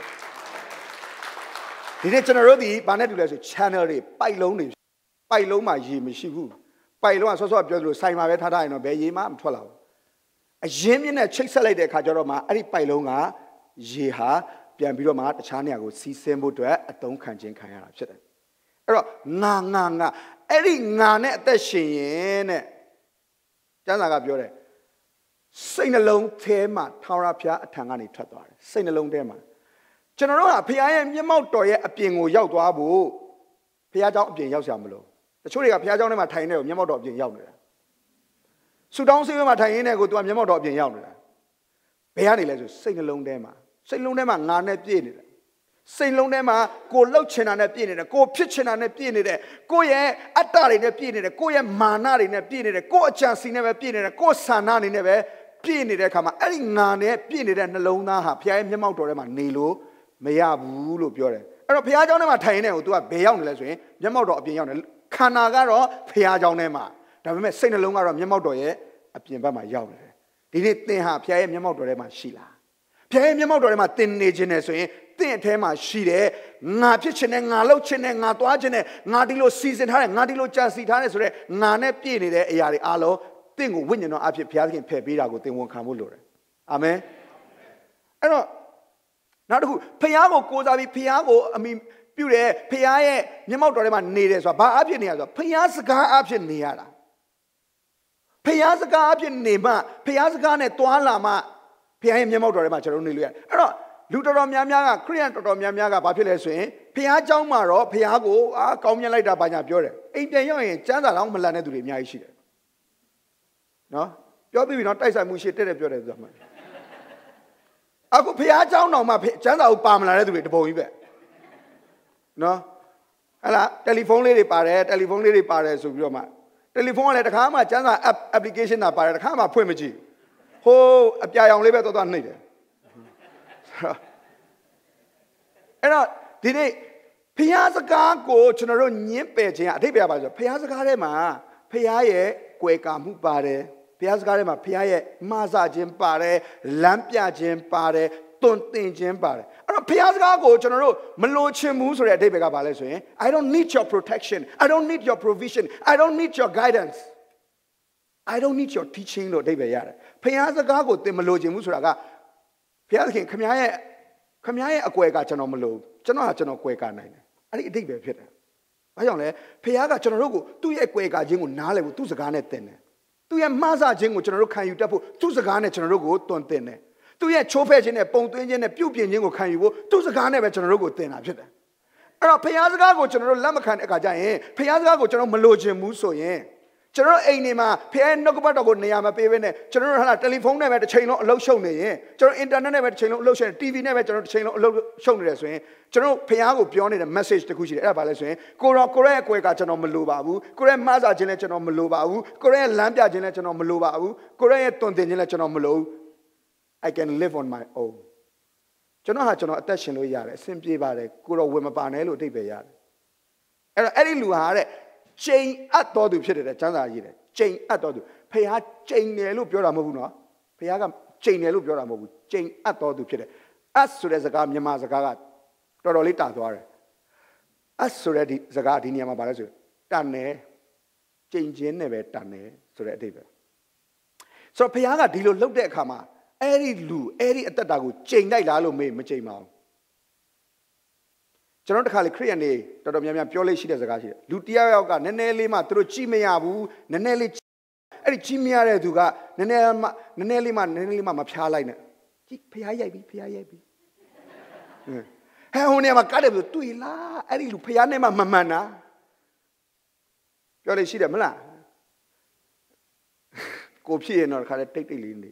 ဒီနေ့ကျွန်တော်တို့ဒီဘာနဲ့တူလဲဆို channel တွေပိုက်လုံးတွေပိုက်လုံးမှာရေမရှိဘူးပိုက်လုံးကဆော့ဆော့ပြောသလိုစိုင်မှာပဲထားထားရင်တော့ဘယ်ရေမှမထွက်လာဘူးအရင်းမြစ်နဲ့ချိတ်ဆက်လိုက်တဲ့အခါကျတော့မှအဲ့ဒီပိုက်လုံးကရေဟာပြန်ပြီးတော့မှတခြားနေရာကိုစီးဆင်းဖို့အတွက်အသုံးခံခြင်းခံရတာဖြစ်တယ်အဲ့တော့ငါငါငါအဲ့ဒီငါနဲ့အသက်ရှင်ရင်တဲ့ကျမ်းစာကပြောတယ်စိတ်နှလုံးထဲမှာထာဝရဘုရားအထံကနေထွက်သွားတယ်စိတ်နှလုံးထဲမှာကျွန်တော်တို့ကဘုရားရဲ့မျက်မှောက်တော်ရဲ့အပြင်ကိုရောက်သွားဖို့ဘုရားเจ้าအပြင်ရောက်ဆရာမလို့တချို့တွေကဘုရားเจ้าထဲမှာထိုင်နေကိုမျက်မှောက်တော်အပြင်ရောက်နေတာဆူတောင်းဆေးဝဲမှာထိုင်ရင်းနဲ့ကိုသူကမျက်မှောက်တော်အပြင်ရောက်နေတာဘယ်ကနေလဲဆိုစိတ်နှလုံးထဲမှာစိတ်လုံးထဲမှာငါနဲ့ပြည့်နေတယ်စိတ်လုံးထဲမှာကိုလှုပ်ချင်တာနဲ့ပြည့်နေတယ်ကိုဖြစ်ချင်တာနဲ့ပြည့်နေတယ်ကိုရဲ့အတ္တတွေနဲ့ပြည့်နေတယ်ကိုရဲ့မာနတွေနဲ့ပြည့်နေတယ်ကိုအကြံစီနဲ့ပဲပြည့်နေတယ်ကိုဆန္ဒနေနဲ့ပဲပြည့်နေတဲ့အခါမှာအဲ့ဒီငါနဲ့ပြည့်နေတဲ့နှလုံးသားဟာဘုရားရဲ့မျက်မှောက်တော်ထဲမှာနေလို့မရဘူးလို့ပြောတယ်အဲ့တော့ဘုရားเจ้าထဲမှာထိုင်နေကို तू ကဘယ်ရောက်နေလဲဆိုရင်မျက်မှောက်တော်အပြင်ရောက်နေခန္ဓာကတော့ဘုရားเจ้าထဲမှာဒါပေမဲ့စိတ်နှလုံးကတော့မျက်မှောက်တော်ရဲ့အပြင်ဘက်မှာရောက်နေတယ်ဒီနေ့သင်ဟာဘုရားရဲ့မျက်မှောက်တော်ထဲမှာရှိလားဘုရားရဲ့မျက်မှောက်တော်ထဲမှာသင်နေခြင်းနဲ့ဆိုရင်သင်အထဲမှာရှိတဲ့ငါဖြစ်ခြင်းနဲ့ငါလှုပ်ခြင်းနဲ့ငါသွားခြင်းနဲ့ငါဒီလိုစီစဉ်ထားတယ်ငါဒီလိုကြံစီထားတယ်ဆိုတဲ့ငါနဲ့ပြည့်နေတဲ့အရာတွေအားလုံးသင်ကိုဝိညာဉ်တော်အဖြစ်ဘုရားသခင်ဖယ်ပေးတာကိုသင်ဝန်ခံဖို့လိုတယ်အာမင်အဲ့တော့နောက်တစ်ခုဖျားကိုကိုးစားပြီးဖျားကိုအမိပြုတယ်ဖျားရဲ့မျက်မှောက်တော်ထဲမှာနေတယ်ဆိုတာဘာအဖြစ်နေရဆိုဖျားစကားအဖြစ်နေရတာဖျားစကားအဖြစ်နေမှဖျားစကားနဲ့တွားလာမှဖျားရဲ့မျက်မှောက်တော်ထဲမှာကျွန်တော်နေလို့ရတယ်အဲ့တော့လူတော်တော်များများကခရိယန်တော်တော်များများကဘာဖြစ်လဲဆိုရင်ဖျားเจ้าမှာတော့ဖျားကိုအာကောင်းမြတ်လိုက်တာဘာညာပြောတယ်အိမ်ပြန်ရောက်ရင်ကျမ်းစာလောင်းမလန်တဲ့သူတွေအများကြီးရှိတယ်နော်ပြောပြီးပြီနော်တိုက်ဆိုင်မှုရှိတက်တယ်ပြောတယ်ဆိုတာမှအခုဖျားเจ้าတော်မှာကျမ်းစာကိုပါမလာတဲ့သူတွေတပုံကြီးပဲနော်ဟဲ့လားတယ်လီဖုန်းလေးတွေပါတယ်တယ်လီဖုန်းလေးတွေပါတယ်ဆိုပြီးတော့မှတယ်လီဖုန်းကလည်းတခါမှကျမ်းစာ app application တာပါတယ်တခါမှဖွင့်မကြည့်ဟိုးအပြာရောင်လေးပဲတော်တော်နှိမ့်တယ်အဲ့တော့ဒီနေ့ဖျားစကားကိုကျွန်တော်တို့ညင်းပယ်ခြင်းအထိပ္ပယ်ပါဆိုဖျားစကားထဲမှာဖျားရဲ့ကွယ်ကာမှုပါတယ်ဘုရားစကားထဲမှာဘုရားရဲ့မှားစခြင်းပါတယ်လမ်းပြခြင်းပါတယ်တွင်တင်ခြင်းပါတယ်အဲ့တော့ဘုရားစကားကိုကျွန်တော်တို့မလိုချင်ဘူးဆိုတဲ့အဓိပ္ပာယ်ကဘာလဲဆိုရင် I don't need your protection I don't need your provision I don't need your guidance I don't need your teaching လို့အဓိပ္ပာယ်ရတယ်ဘုရားစကားကိုသင်မလိုချင်ဘူးဆိုတာကဘုရားသခင်ခမရဲ့ခမရဲ့အကွယ်ကကျွန်တော်မလိုကျွန်တော်ကကျွန်တော်ကွယ်ကနိုင်တယ်အဲ့ဒီအဓိပ္ပာယ်ဖြစ်တယ်ဘာကြောင့်လဲဘုရားကကျွန်တော်တို့ကိုသူ့ရဲ့ကွယ်ကခြင်းကိုနားလည်ဖို့သူ့စကားနဲ့သင်တယ်သူရဲ့မှားစခြင်းကိုကျွန်တော်တို့ခံယူတတ်ဖို့သူ့စကားနဲ့ကျွန်တော်တို့ကိုတွင်တင်တယ်သူရဲ့ချိုးဖဲ့ခြင်းနဲ့ပုံသွင်းခြင်းနဲ့ပြုတ်ပြင်ခြင်းကိုခံယူဖို့သူ့စကားနဲ့ပဲကျွန်တော်တို့ကိုသင်တာဖြစ်တယ်အဲ့တော့ဖျားစကားကိုကျွန်တော်တို့လက်မခံတဲ့အခါကျရင်ဖျားစကားကိုကျွန်တော်မလိုချင်ဘူးဆိုရင်ကျွန်တော်အိမ်နေမှာဖျားနှုတ်ကပတ်တော်ကိုနေရာမပေးဘဲနဲ့ကျွန်တော်တို့ဟာတယ်လီဖုန်းနဲ့ပဲတစ်ချိန်လုံးအလုပ်ရှုပ်နေရင်ကျွန်တော်အင်တာနက်နဲ့ပဲတစ်ချိန်လုံးအလုပ်ရှုပ်နေ တီဗီ နဲ့ပဲကျွန်တော်တစ်ချိန်လုံးအလုပ်ရှုပ်နေတယ်ဆိုရင်ကျွန်တော်ဖျားကိုပြောနေတဲ့ message တစ်ခုရှိတယ်အဲ့ဒါဘာလဲဆိုရင်ကိုရောကိုရဲ့အကွယ်ကကျွန်တော်မလိုပါဘူးကိုရဲ့မှားစာခြင်းလည်းကျွန်တော်မလိုပါဘူးကိုရဲ့လမ်းပြခြင်းလည်းကျွန်တော်မလိုပါဘူးကိုရဲ့တွင်တင်ခြင်းလည်းကျွန်တော်မလိုဘူး I can live on my own ကျွန်တော်ဟာကျွန်တော်အသက်ရှင်လို့ရတယ်အဆင်ပြေပါတယ်ကိုရောဝင်မပါနဲ့လို့အဓိပ္ပာယ်ရတယ် any luhare, chain at Dodu Pit, Chanda Yid, chain at Dodu, Paya chain Nelu Pura Piaga chain Nelu Pura chain at Dodu Pit. As soon as a gam Yamazagaga, Torolita Dore. As soon as the Gardini Yamabarazu, Dane, change in never done, so that David. So Piaga Dilo looked at Kama, Eri Lu, Eri at the Dagu, chain Lalo me, Machema. General Kali Kriane, Todomia Purely she does a gashi. Lutia, Neneli Matro Chimeabu, Neneli, Eri Chimia Duga, Nenelma, Nenelima, Nenelima Mapalina. Piayabi, Piayabi. How never got it with Tuila, Eri Lupianema Mamana. Purely she the Mala. Go pee and or cut it take the lindi.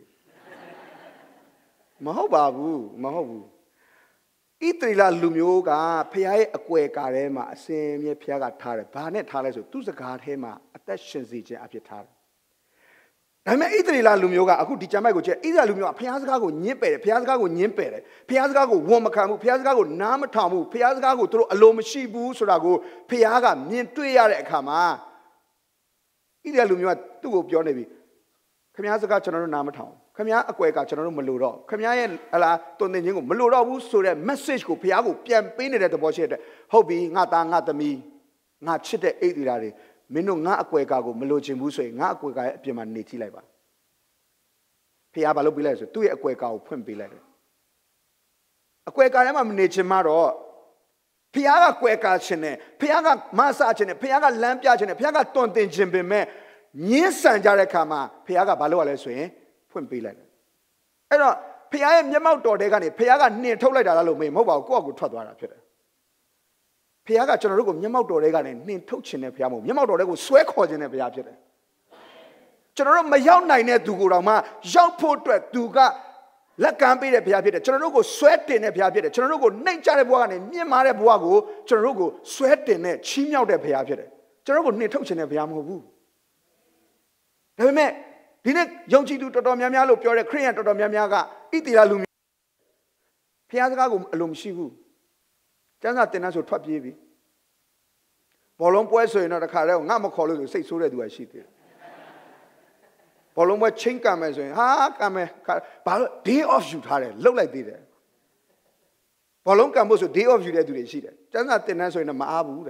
Mahobabu, Mahobu. Itrila Lumioga, Pia a Quacarema, same ye Piaga Tare, Barnet Tales, to the card hema, attention zija apiatar. I mean, Itrila Lumioga, I could teach my good, either Lumio, Piazgago, Nipe, Piazgago, Nipe, Piazgago, Womakamu, Piazgago, Namatamu, Piazgago, through Alom Shibu, Sorago, Piaga, Nintuia Kama. Either Lumio, two of your navy. Kamiazaga General Namatown. Kamia Aquaca General Maluro. Kamia Ala Tonino Maluro, so that message go Piago, Pian painted at the bush. Hobby, Nata, Nata me, not chit eight lari. Minu na Aquacago, Melojim Busway, Naquaca, Piaman Niti Leva. Piaba Lobiles, two Aquaca, Pumpi letter. Aquaca, I'm nature maro. Piaga Quaca Chene, Piaga Massa Chene, Piaga Lampia Chene, Piaga Tontin Jimbime. Yes, and Jarekama, Piaga Baloa Sway, Pumpi letter. Era Pia Yamauto Degani, Piaga near Tola Dalo, mobile go to Tadwara. Piaga General Yamauto Degani, near Tochin and Piamo, Yamauto Rego, sweat causing a Piaget. General Mayan Nine Dugurama, Jean Portrait Duga, La Campi de Piabit, General sweating a Piabit, General Nature Buan, near Mare Buago, General sweating a Chimio de Piabit, General near Tochin and Piamo. Didn't Yonchi to Tomiamalo, Pure Korean to Tomiamaga, Itila Lumi Piazgago Alum Shivu. Jana Tenaso Papi Bolon Pueso in a car, Namacolo to say so do I see it. Bolon was Chinka measuring, ha, come, day off you, Harry, look like this. Bolon Camboso, day off you there to see it. Jana Tenaso in a Maabu.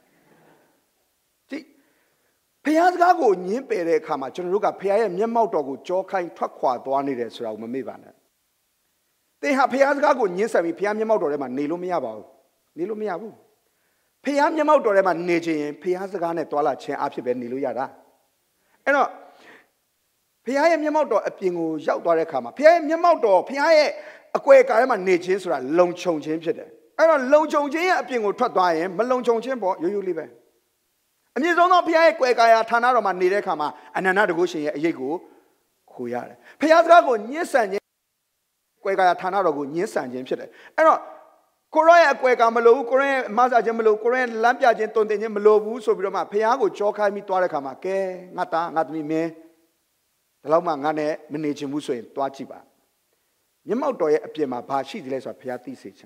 Piazgago, Nimpere Kama, Generuga, Pia, Yamautogo, Jokai, Takwa, Duani, Mavana. They have Piazgago, Nisami, Piam Yamautorema, Nilumiabo, Nilumiabu. Piam Yamautorema, Niji, Piazgane, Tola, Chen, Apip, Niluyada. And Pia Yamato, a pingu, Yautore Kama, Pia Yamato, Pia, a Quakarema, Nijis, or a long chong James. And a long chong Jay, a pingu, Tadwine, Malone chong Jimbo, you live. And you don't know Pia Quakaya, Tanaroma, Nidekama, and another Gushi, Yegu, Kuyar. Piazgago, yes, and Quakaya Tanarago, yes, and James. And Korea Quakamalo, Korean, Maza Jamalo, Korean, Lampia Genton, the Yamalo, so Broma, Piago, Chokai, Mituarakama, Ke, Nata, not me, me, the Lama Gane, Minichi Muso, Tuachiba. Yamauto appear my pachi, less of Piati Sitchin.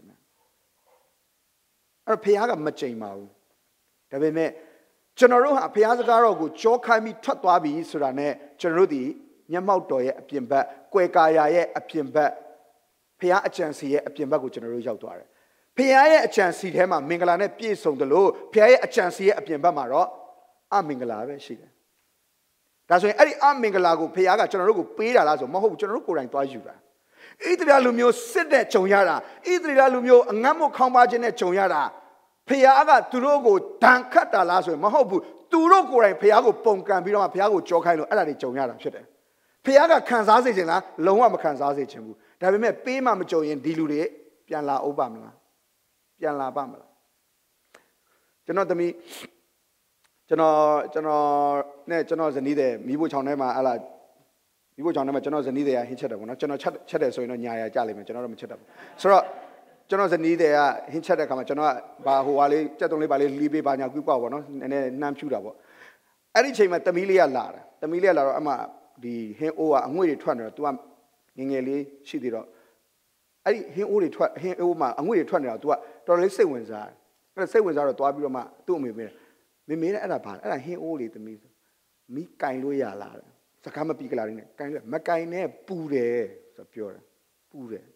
Or Piaga Machemao. The Veme. General Piazagaro go chokai mi tatwabi surane, Generudi, Yamautoye, a piemba, Quakaya, a piemba, Pia a chancy, a piembago general Yautuare. Pia a chancy, Hema, Mingalane, piece on the low, Pia a chancy, a piemba maro, a Mingala, she. That's why any Amingalago, Piaga, General, Pia Lazo, Maho, General, and Tuajuda. Idria Lumio, sit there, Chonyara, Idria Lumio, Namo Combagene, Chonyara. Piaga, Turogo, Tankata Lazo, Mahobu, Turogo, and Piago Ponkan, Bidoma, Piago, Chokano, Aladi Chonyara, Piaga Kansas, Loma Kansas, that we met Pima Macho and Dilude, Pianla Obama, Pianla Bamla. You know to me, General, General, General Zanide, Mibu Chonema, Ala, Mibu Chonema, General Zanide, he said, General Cheddar, so in Yaya Jalim, General Cheddar. So, General Zanide, he said, Kama, General Bahuali, Chetonli Bali, Libi Banya Gupa, and then Namchuda. Any chain at Tamilia Lara, Tamilia Lara, Ama, the He Oa, and Willie Turner, to am Ingeli, Shidiro. I he only he Oma, and Willie Turner, to what Torley Sewins are. အဲ့စိတ်ဝင်စားတော့တွားပြီးတော့မှသူ့အမေမေးမေမေအဲ့ဒါဘာလဲအဲ့ဒါဟင်းအိုးလေသမီးမီးကင်လို့ရလားစကားမပြီးကလာရင်းနဲ့ကင်လို့မကင်နဲ့ပူတယ်ဆိုပြောတယ်ပူတယ်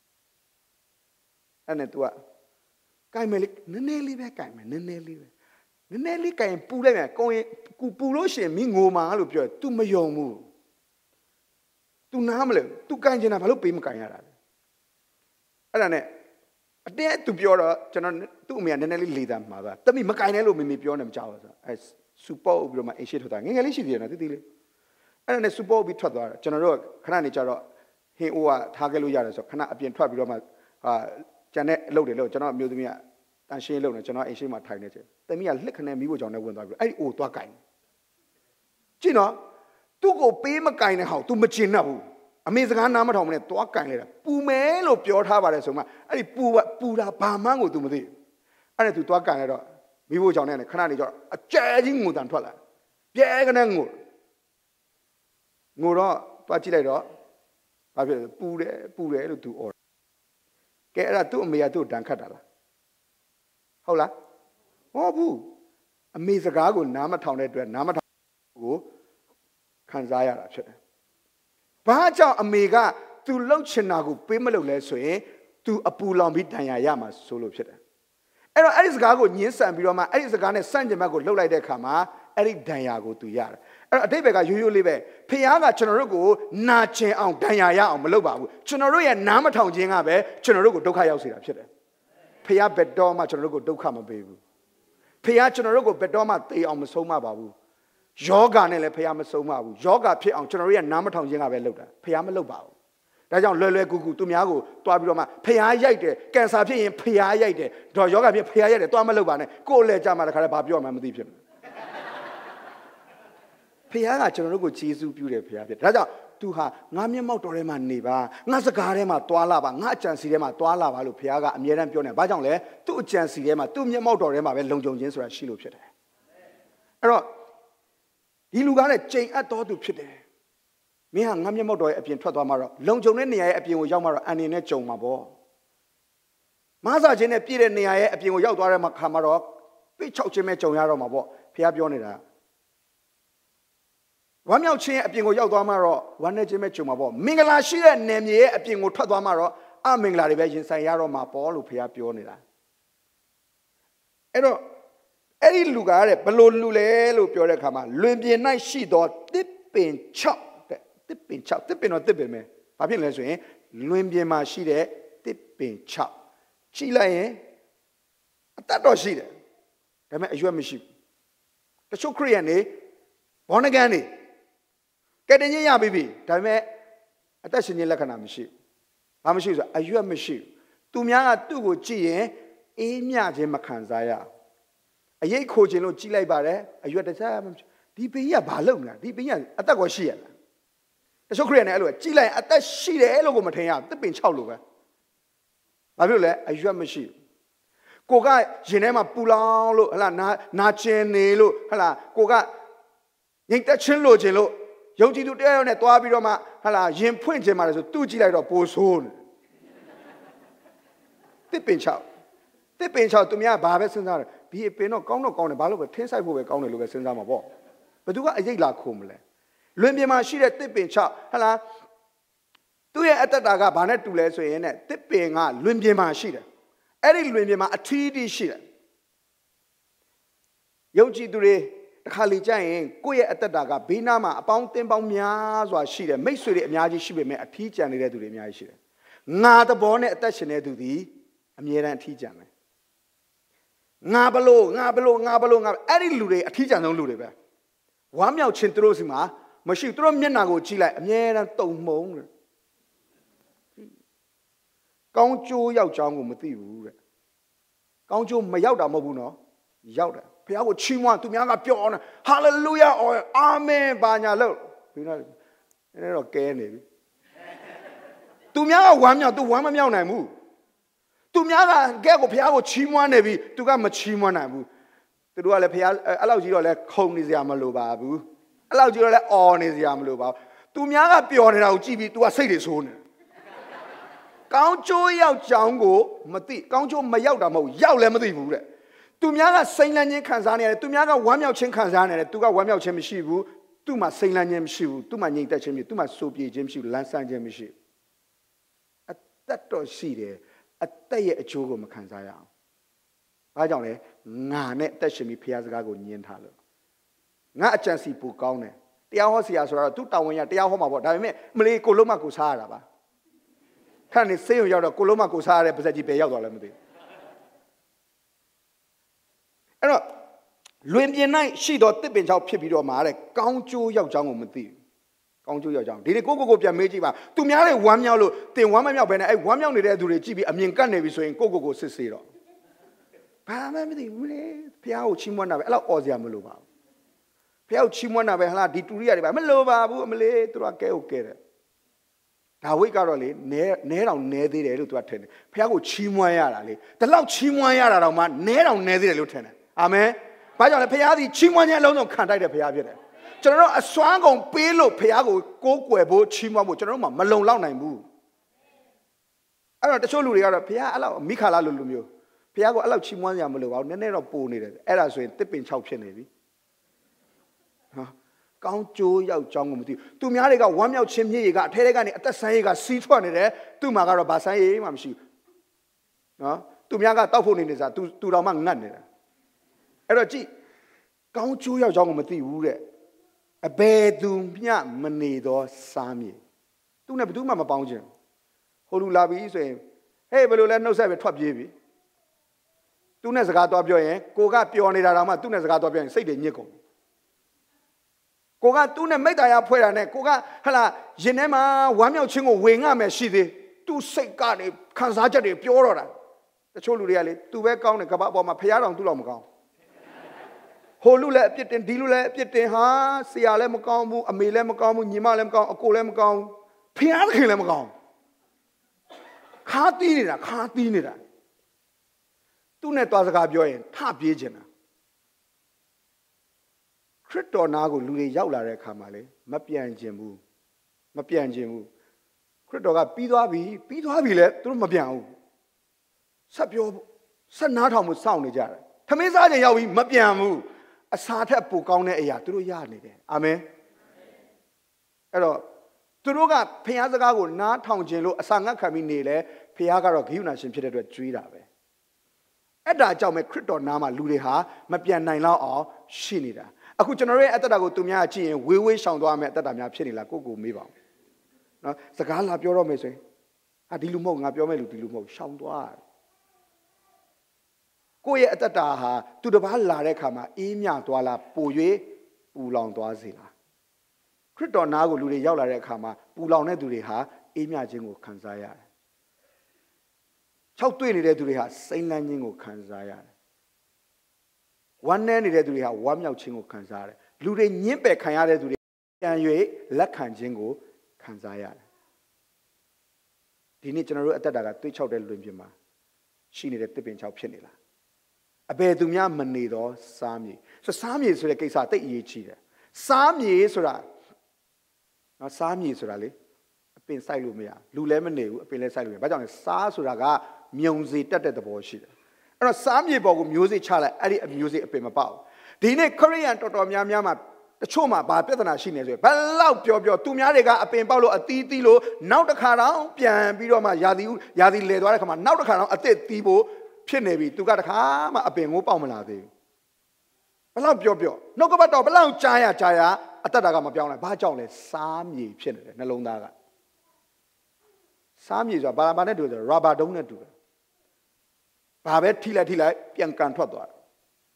အဲ့နဲ့ तू ကကင်မယ်လေနည်းနည်းလေးပဲကင်မယ်နည်းနည်းလေးပဲနည်းနည်းလေးကင်ပူလိုက်မယ်ကိုရင်ကူပူလို့ရှိရင်မင်းငိုမှာလို့ပြောတယ် तू မယုံဘူး तू နားမလဲ तू ကင်ချင်တာဘာလို့ပေးမကင်ရတာလဲအဲ့ဒါနဲ့အတင်း तू ပြောတော့ကျွန်တော်သူ့အမေကနည်းနည်းလေးလေတာမှာပါတမိမကင်နဲ့လို့မေမေပြောနေမကြောက်ဘူးဆိုအဲစူပေါ့ပြီးတော့မှအင်ရှိထွက်သွားငယ်ငယ်လေးရှိသေးတယ်နော်တိတိလေးအဲ့ဒါနဲ့စူပေါ့ပြီးထွက်သွားတယ်ကျွန်တော်တို့ခဏနေကြတော့ဟင်းအိုးကထားခဲ့လို့ရတယ်ဆိုခဏအပြင်ထွက်ပြီးတော့မှဟာကျန်တဲ့အလုပ်တွေလို့ကျွန်တော်အမျိုးသမီးကတန်ရှင်းလုပ်နေကျွန်တော်အင်ရှိမှထိုင်နေတယ်တမိကလှစ်ခနဲ့မီးဖို့ကြောင့်လည်းဝင်သွားပြီးအဲ့ဒီအိုးသွားကင်ကြည့်နော်သူ့ကိုပေးမကင်တဲ့ဟောက် तू မကျင်တော့ဘူးအမေစကားနားမထောင်မနဲ့သွားကင်လိုက်တာပူမဲလို့ပြောထားပါတယ်ဆိုမှအဲ့ဒီပူပူတာဘာမှန်းကို तू မသိအဲ့ဒါ तू သွားကင်လိုက်တော့မိဖို့ကြောင့်လည်းခဏနေကြတော့အကျဲကြီးငိုတန်ထွက်လာပြဲကနေငိုငိုတော့သွားကြည့်လိုက်တော့ဘာဖြစ်လဲပူတယ်ပူတယ်လို့ तू អော်ကဲအဲ့ဒါသူ့အမေကသူ့တန်ခတ်တာလားဟုတ်လားဟုတ်ဘူးအမေစကားကိုနားမထောင်တဲ့အတွက်နားမထောင်ကိုခံစားရတာဖြစ်တယ်ဘာကြောင့်အမေက तू လှုပ်ချင်တာကိုပေးမလုပ်လဲဆိုရင် तू အပူလောင်ပြီးတန်ရာရမှာဆိုလို့ဖြစ်တယ်အဲ့တော့အဲ့ဒီစကားကိုညှင်းဆန်ပြီးတော့မှအဲ့ဒီစကားနဲ့စန့်ကျင်ဘက်ကိုလှုပ်လိုက်တဲ့အခါမှာအဲ့ဒီဒဏ်ရာကို तू ရတယ်အဲ့တော့အတိတ်ဘက်ကရိုးရိုးလေးပဲဖခင်ကကျွန်တော်တို့ကိုနာကျင်အောင်ဒဏ်ရာရအောင်မလုပ်ပါဘူးကျွန်တော်တို့ရဲ့နားမထောင်ခြင်းကပဲကျွန်တော်တို့ကိုဒုက္ခရောက်စေတာဖြစ်တယ်ဖခင်ဘက်တော်မှကျွန်တော်တို့ကိုဒုက္ခမပေးဘူးဖခင်ကျွန်တော်တို့ကိုဘက်တော်မှသေအောင်မဆုံးမပါဘူးယောဂနဲ့လည်းဖခင်မဆုံးမဘူးယောဂဖြစ်အောင်ကျွန်တော်တို့ရဲ့နားမထောင်ခြင်းကပဲလုပ်တာဖခင်မလုပ်ပါဘူးဒါကြောင့်လွယ်လွယ်ကူကူသူများကိုတွားပြီးတော့မှဖျားရိုက်တယ်ကင်ဆာဖြစ်ရင်ဖျားရိုက်တယ်တော့ယောဂဖြစ်ဖျားရိုက်တယ်တွားမလုပ်ပါနဲ့ကိုယ်လည်းကြာမှတခါတည်းဘာပြောမှမသိဖြစ်ဘူးဖျားကကျွန်တော်တို့ကိုကျေးဇူးပြုတယ်ဖျားဖြစ်ဒါကြောင့်သူဟာငါမျက်မှောက်တော်ထဲမှာနေပါငါစကားထဲမှာတွားလာပါငါအကြံစီထဲမှာတွားလာပါလို့ဖျားကအမြဲတမ်းပြောနေဘာကြောင့်လဲသူ့အကြံစီထဲမှာသူ့မျက်မှောက်တော်ထဲမှာပဲလုံခြုံခြင်းဆိုတာရှိလို့ဖြစ်တယ်အဲ့တော့ဒီလူကလည်းချိန်အပ်တော်သူဖြစ်တယ်မင်းဟာငါမျက်မှောက်တော်ရဲ့အပြင်ထွက်သွားမှာတော့လုံခြုံတဲ့နေရာရဲ့အပြင်ကိုရောက်မှာတော့အန်နေနဲ့ကြုံမှာပေါ့မဆာချင်းနဲ့ပြည့်တဲ့နေရာရဲ့အပြင်ကိုရောက်သွားတဲ့ခါမှာတော့ပိတ်ချောက်ချင်းပဲကြုံရတော့မှာပေါ့ဖခင်ပြောနေတာဝမ်းမြောက်ခြင်းရဲ့အပြင်ကိုရောက်သွားမှာတော့ဝမ်းနဲ့ချင်းပဲကြုံမှာပေါ့မင်္ဂလာရှိတဲ့နေမြေရဲ့အပြင်ကိုထွက်သွားမှာတော့အမင်္ဂလာတွေပဲရင်ဆိုင်ရတော့မှာပေါ့လို့ဖခင်ပြောနေတာအဲ့တော့အဲ့ဒီလူကတဲ့ဘလို့လူလဲလို့ပြောတဲ့အခါမှာလွင်ပြင်၌ရှိသောတစ်ပင်ချောက်တစ်ပင်ချောက်တစ်ပင်တော့တစ်ပင်ပဲဘာဖြစ်လဲဆိုရင်လွင်ပြင်မှာရှိတဲ့တစ်ပင်ချောက်ကြည့်လိုက်ရင်အတတ်တော့ရှိတယ်ဒါပေမဲ့အရွက်မရှိဘူးတချို့ခရိယန်တွေဘောနကန်တွေကဲတင်ချင်းရပြီပြီဒါပေမဲ့အသက်ရှင်ခြင်းလက္ခဏာမရှိဘူးဘာမရှိဘူးဆိုအရွက်မရှိဘူးသူများကသူ့ကိုကြည့်ရင်အေးမြခြင်းမခံစားရအရေးခိုခြင်းလို့ကြည့်လိုက်ပါတယ်အရွက်တခြားမရှိဒီပင်ကြီးကဘာလုပ်နေတာဒီပင်ကြီးကအသက်ကိုရှိရလားတချို့ခရိယန်တွေအဲ့လိုကြည့်လိုက်အသက်ရှိတယ်လို့ကိုမထင်ရတစ်ပင်ချောက်လို့ပဲဘာဖြစ်လို့လဲအရွက်မရှိကိုကရင်ထဲမှာပူလောင်လို့ဟလာနာနာကျင်နေလို့ဟလာကိုကငိတ်တက်ချင်းလို့ခြင်းလို့ယုံကြည်သူတရားရောနဲ့တွားပြီးတော့မှဟလာရင်ဖွင့်ခြင်းပါတယ်ဆိုသူ့ကြည့်လိုက်တော့ပိုဆိုးနေတစ်ပင်ချောက်တစ်ပင်ချောက်သူများဘာပဲစဉ်းစားတယ်ဒီအပင်တော့ကောင်းတော့ကောင်းတယ်ဘာလို့ပဲထင်းဆိုင်ဖို့ပဲကောင်းတယ်လို့ပဲစဉ်းစားမှာပေါ့ဘယ်သူကအရေးလာခုံမလဲလွင်ပြင်မှာရှိတဲ့တစ်ပင်ချောက်ဟလာသူ့ရဲ့အတ္တတာကဘာနဲ့တူလဲဆိုရင်နဲ့တစ်ပင်ကလွင်ပြင်မှာရှိတယ်အဲ့ဒီလွင်ပြင်မှာအထီးတီးရှိတယ်ယုံကြည်သူတွေတစ်ခါလေကြာရင်ကိုယ့်ရဲ့အတ္တတာကဘေးနားမှာအပေါင်းတင်းပေါင်းများစွာရှိတယ်မိတ်ဆွေတွေအများကြီးရှိပေမဲ့အထီးကျန်နေတဲ့သူတွေအများကြီးရှိတယ်ငါသဘောနဲ့အသက်ရှင်တဲ့သူသည်အမြဲတမ်းအထီးကျန်တယ်ငါဘလို့ငါဘလို့ငါဘလို့ငါအဲ့ဒီလူတွေအထီးကျန်ဆုံးလူတွေပဲဝမ်းမြောက်ခြင်းသူတို့စီမှာမရှိသူတို့မျက်နှာကိုကြည့်လိုက်အမြဲတမ်းတုံမှုန်တယ်ကောင်းကျိုးရောက်ကြောင်းကိုမသိဘူးတဲ့ကောင်းကျိုးမရောက်တာမဟုတ်ဘူးနော်ရောက်တယ်ဘုရားကိုချီးမွမ်းသူများကပြောနေဟာလေလုယာအော်အာမင်ဘာညာလို့ဘယ်နဲ့အဲ့တော့ကဲနေပြီသူများကဝမ်းမြောက်သူဝမ်းမမြောက်နိုင်ဘူးသူများကကဲကိုဘုရားကိုချီးမွမ်းနေပြီသူကမချီးမွမ်းနိုင်ဘူးသူတို့ကလည်းဘုရားအဲ့လောက်ကြီးတော့လဲခုံနေစရာမလိုပါဘူးအဲ့လောက်ကြီးတော့လဲအော်နေစရာမလိုပါဘူးသူများကပျော်နေတာကိုကြည့်ပြီး तू ကစိတ်တွေဆိုးနေကောင်းကျိုးရောက်ကြောင်းကိုမသိကောင်းကျိုးမရောက်တာမဟုတ်ရောက်လည်းမသိဘူးတဲ့သူများကစိန်လန်းခြင်းခံစားနေရတယ်သူများကဝမ်းမြောက်ခြင်းခံစားနေတယ်သူကဝမ်းမြောက်ခြင်းမရှိဘူးသူ့မှာစိန်လန်းခြင်းမရှိဘူးသူ့မှာငြိမ်သက်ခြင်းမရှိသူ့မှာစိုးပြေခြင်းမရှိဘူးလန်းဆန်းခြင်းမရှိအသက်တော်ရှိတယ်အသက်ရဲ့အကျိုးကိုမခံစားရအောင်ဘာကြောင့်လဲငါနဲ့အသက်ရှင်ပြီးဖခင်စကားကိုညှင်းထားလို့ငါအကြံစီပူကောင်းတယ်တရားဟောဆရာဆိုတော့သူတာဝန်ရတရားဟောမှာပေါ့ဒါပေမဲ့မလေးကိုလုံးမကိုစားရတာပါခန့်နေစေးရုံရောက်တော့ကိုလုံးမကိုစားရတဲ့ပါဇက်ကြီးပဲရောက်သွားလဲမသိဘူးအဲ့တော့လွင်ပြင်၌ရှိတော့တစ်ပင်ချောက်ဖြစ်ပြီးတော့မှာတဲ့ကောင်းကျိုးရောက်ကြောင်းကိုမသိဘူးကောင်းကျိုးရောက်ကြောင်းဒီနေ့ကိုကိုကိုပြန်မေးကြည့်ပါသူများတွေဝမ်းမြောက်လို့တင်ဝမ်းမမြောက်ပဲနဲ့အဲ့ဝမ်းမြောက်နေတဲ့သူတွေကြည့်ပြီးအမြင်ကတ်နေပြီဆိုရင်ကိုကိုကိုစစ်ဆေးတော့ဘာမှမသိဘူးလေဖះကိုချီးမွမ်းတာပဲအဲ့လောက်អော်စရာမလိုပါဘူးဖះကိုချီးမွမ်းတာပဲဟာဒီတူရိယတွေပါမလိုပါဘူးအမလေးသူတို့ကကဲဟုတ်ကဲတယ်ဒါဝိတ်ကတော့လေနဲနဲတောင်နဲသေးတယ်လို့သူကထင်တယ်ဖះကိုချီးမွမ်းရတာလေဒီလောက်ချီးမွမ်းရတာတော့မှနဲတောင်နဲသေးတယ်လို့ထင်တယ်အာမင်ဘာကြောင့်လဲဖះသည်ချီးမွမ်းခြင်းအလုံးစုံခံတိုက်တဲ့ဖះဖြစ်တယ်ကျွန်တော်တို့အစွမ်းကုန်ပေးလို့ဖះကိုကိုးကွယ်ဖို့ချီးမွမ်းဖို့ကျွန်တော်တို့မှမလုံလောက်နိုင်ဘူးအဲ့တော့တချို့လူတွေကတော့ဖះအဲ့လောက်မိခါလာလို့လူမျိုးဖះကိုအဲ့လောက်ချီးမွမ်းရမလို့ပါဘူးနည်းနည်းတော့ပိုနေတယ်အဲ့ဒါဆိုရင်တစ်ပင်ချောက်ဖြစ်နေပြီဟာကောင်းကျိုးရောက်ကြောင်းကိုမသိဘူးသူများတွေကဝမ်းမြောက်ခြင်းမြေကြီးကအထဲထဲကနေအသက်ဆန်းရည်ကစီးထွက်နေတယ်သူ့မှာကတော့ဘာဆန်းရည်မှမရှိဘူးနော်သူများကတောက်ဖို့နေနေစားသူသူတော်မှငတ်နေတာအဲ့တော့ကြည့်ကောင်းကျိုးရောက်ကြောင်းကိုမသိဘူးတဲ့အဘယ်သူမျှမနေသောစားမြေသူနဲ့ဘယ်သူမှမပေါင်းခြင်းဟိုလူလာပြီဆိုရင်ဟေးဘယ်လိုလဲနှုတ်ဆက်ပဲထွက်ပြေးပြီသူနဲ့စကားသွားပြောရင်ကိုကပျော်နေတာတောင်မှသူနဲ့စကားသွားပြောရင်စိတ်တွေညစ်ကုန်ကိုကသူနဲ့မိတ္တရာဖွဲ့တာနဲ့ကိုကဟလာရင်ထဲမှာဝမ်းမြောက်ခြင်းကိုဝေငှမယ်ရှိသေးသူစိတ်ကနေခံစားချက်တွေပြောတော့တာတချို့လူတွေကလေသူပဲကောင်းတယ်ကပတ်ပေါ်မှာဖျားတောင်သူ့လောက်မကောင်းဟိုလူလည်းအပြစ်တင်ဒီလူလည်းအပြစ်တင်ဟာဆရာလည်းမကောင်းဘူးအမေလည်းမကောင်းဘူးညီမလည်းမကောင်းအကိုလည်းမကောင်းဖျားခင်လည်းမကောင်းခါတီးနေတာခါတီးနေတာသူနဲ့တွားစကားပြောရင်ထပြေးခြင်းတာခရစ်တော်နာကိုလူတွေရောက်လာတဲ့အခါမှာလေမပြန်ခြင်းဘူးမပြန်ခြင်းဘူးခရစ်တော်ကပြီးသွားပြီပြီးသွားပြီလေသူတို့မပြန်ဘူးဆက်ပြောဆက်နားထောင်မှုစောင့်နေကြတယ်ထမင်းစားခြင်းရောက်ပြီမပြန်ဘူးအစာထက်ပိုကောင်းတဲ့အရာသူတို့ရနေတယ်အာမင်အဲ့တော့သူတို့ကဖခင်စကားကိုနားထောင်ခြင်းလို့အစာငတ်ခံပြီးနေလဲဖခင်ကတော့ဂိယူနာရှင်ဖြစ်တဲ့အတွက်ကြွေးတာပဲအဲ့ဒါကြောင့်ပဲခရစ်တော်နာမှာလူတွေဟာမပြန်နိုင်တော့အောင်ရှိနေတာအခုကျွန်တော်ရဲ့အသက်တာကိုသူများကြည့်ရင်ဝေးဝေးရှောင်သွားမယ်အသက်တာများဖြစ်နေလားကိုကိုမေးပါဦးနော်စကားလာပြောတော့မယ်ဆိုရင်ဟာဒီလူမဟုတ်ငါပြောမဲ့လူဒီလူမဟုတ်ရှောင်သွားကိုယ့်ရဲ့အသက်တာဟာသူတစ်ပါးလာတဲ့အခါမှာအေးမြသွားလားပို၍ပူလောင်သွားစေလားခရစ်တော်နာကိုလူတွေရောက်လာတဲ့အခါမှာပူလောင်တဲ့သူတွေဟာအေးမြခြင်းကိုခံစားရတယ်ခြောက်တွေ့နေတဲ့သူတွေဟာစိမ့်လန်းခြင်းကိုခံစားရတယ်ဝမ်းနည်းနေတဲ့သူတွေဟာဝမ်းမြောက်ခြင်းကိုခံစားရတယ်လူတွေညှင်းပယ်ခံရတဲ့သူတွေပြန်၍လက်ခံခြင်းကိုခံစားရတယ်ဒီနေ့ကျွန်တော်တို့အသက်တာကတွေးချောက်တဲ့လွင်ပြင်မှာရှိနေတဲ့တစ်ပင်ချောက်ဖြစ်နေလားအဘယ်သူများမနေတော့စားမြေဆိုစားမြေဆိုတဲ့ကိစ္စတိတ်အရေးကြီးတယ်စားမြေဆိုတာနော်စားမြေဆိုတာလေအပင်စိုက်လို့မရလူလည်းမနေဘူးအပင်လည်းစိုက်လို့မရဘာကြောင့်လဲစားဆိုတာကမြုံစေတက်တဲ့သဘောရှိတယ်အဲ့တော့စားမြေပေါ်ကိုမျိုးစေ့ချလိုက်အဲ့ဒီအမျိုးစေ့အပင်မပေါက်ဒီနေ့ခရိယန်တော်တော်များများမှာတချို့မှာဘာပြဿနာရှိနေဆိုရင်ဘယ်လောက်ပြောပြောသူများတွေကအပင်ပေါက်လို့အသီးသီးလို့နောက်တစ်ခါတော့ပြန်ပြီးတော့မှယာသီယာသီလဲသွားတဲ့ခါမှာနောက်တစ်ခါတော့အသစ်သီးဖို့ဖြစ်နေပြီသူကတခါမှအပင်ကိုပေါက်မလာသေးဘူးဘယ်လောက်ပြောပြောနှုတ်ကပတ်တော်ဘယ်လောက်ကြားရကြားရအသက်တာကမပြောင်းလဲဘာကြောင့်လဲစားမြေဖြစ်နေတယ်နှလုံးသားကစားမြေဆိုတာဘာဘာနဲ့တူတယ်ရာဘာဒုံးနဲ့တူတယ်ဘာပဲထိလိုက်ထိလိုက်ပြန်ကန်ထွက်သွားတယ်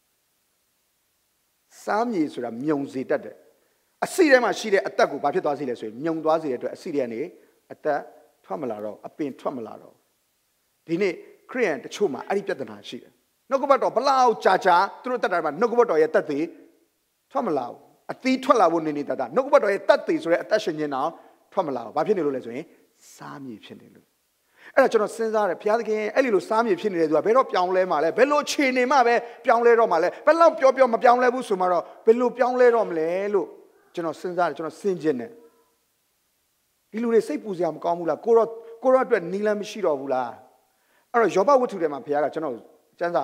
စားမြေဆိုတာမြုံစေတတ်တယ်အစီထဲမှာရှိတဲ့အသက်ကိုဘာဖြစ်သွားစေလဲဆိုရင်မြုံသွားစေတဲ့အတွက်အစီထဲကနေအသက်ထွက်မလာတော့အပင်ထွက်မလာတော့ဒီနေ့ခရိယန်တချို့မှာအဲ့ဒီပြဿနာရှိတယ်နှုတ်ကပတ်တော်ဘလောက်ကြာကြာသူတို့တက်တာမှာနှုတ်ကပတ်တော်ရဲ့တက်သေးထွက်မလာဘူးအသီးထွက်လာဖို့နေနေတတ်တာနှုတ်ကပတ်တော်ရဲ့တက်သေးဆိုတဲ့အသက်ရှင်ခြင်းတော့ထွက်မလာဘူးဘာဖြစ်နေလို့လဲဆိုရင်စားမြေဖြစ်နေလို့အဲ့ဒါကျွန်တော်စဉ်းစားတယ်ဘုရားသခင်အဲ့ဒီလိုစားမြေဖြစ်နေတယ်သူကဘယ်တော့ပြောင်းလဲမှာလဲဘယ်လိုခြေနေမှပဲပြောင်းလဲတော့မှာလဲဘယ်လောက်ပြောပြောမပြောင်းလဲဘူးဆိုမှတော့ဘယ်လိုပြောင်းလဲတော့မလဲလို့ကျွန်တော်စဉ်းစားတယ်ကျွန်တော်စဉ်းကျင်တယ်ဒီလူတွေစိတ်ပူစရာမကောင်းဘူးလားကိုတော့ကိုတော့အတွက်နီးလန်းမရှိတော့ဘူးလားအဲ့တော့ယောဘဝတ္ထုထဲမှာဘုရားကကျွန်တော်ကျမ်းစာတ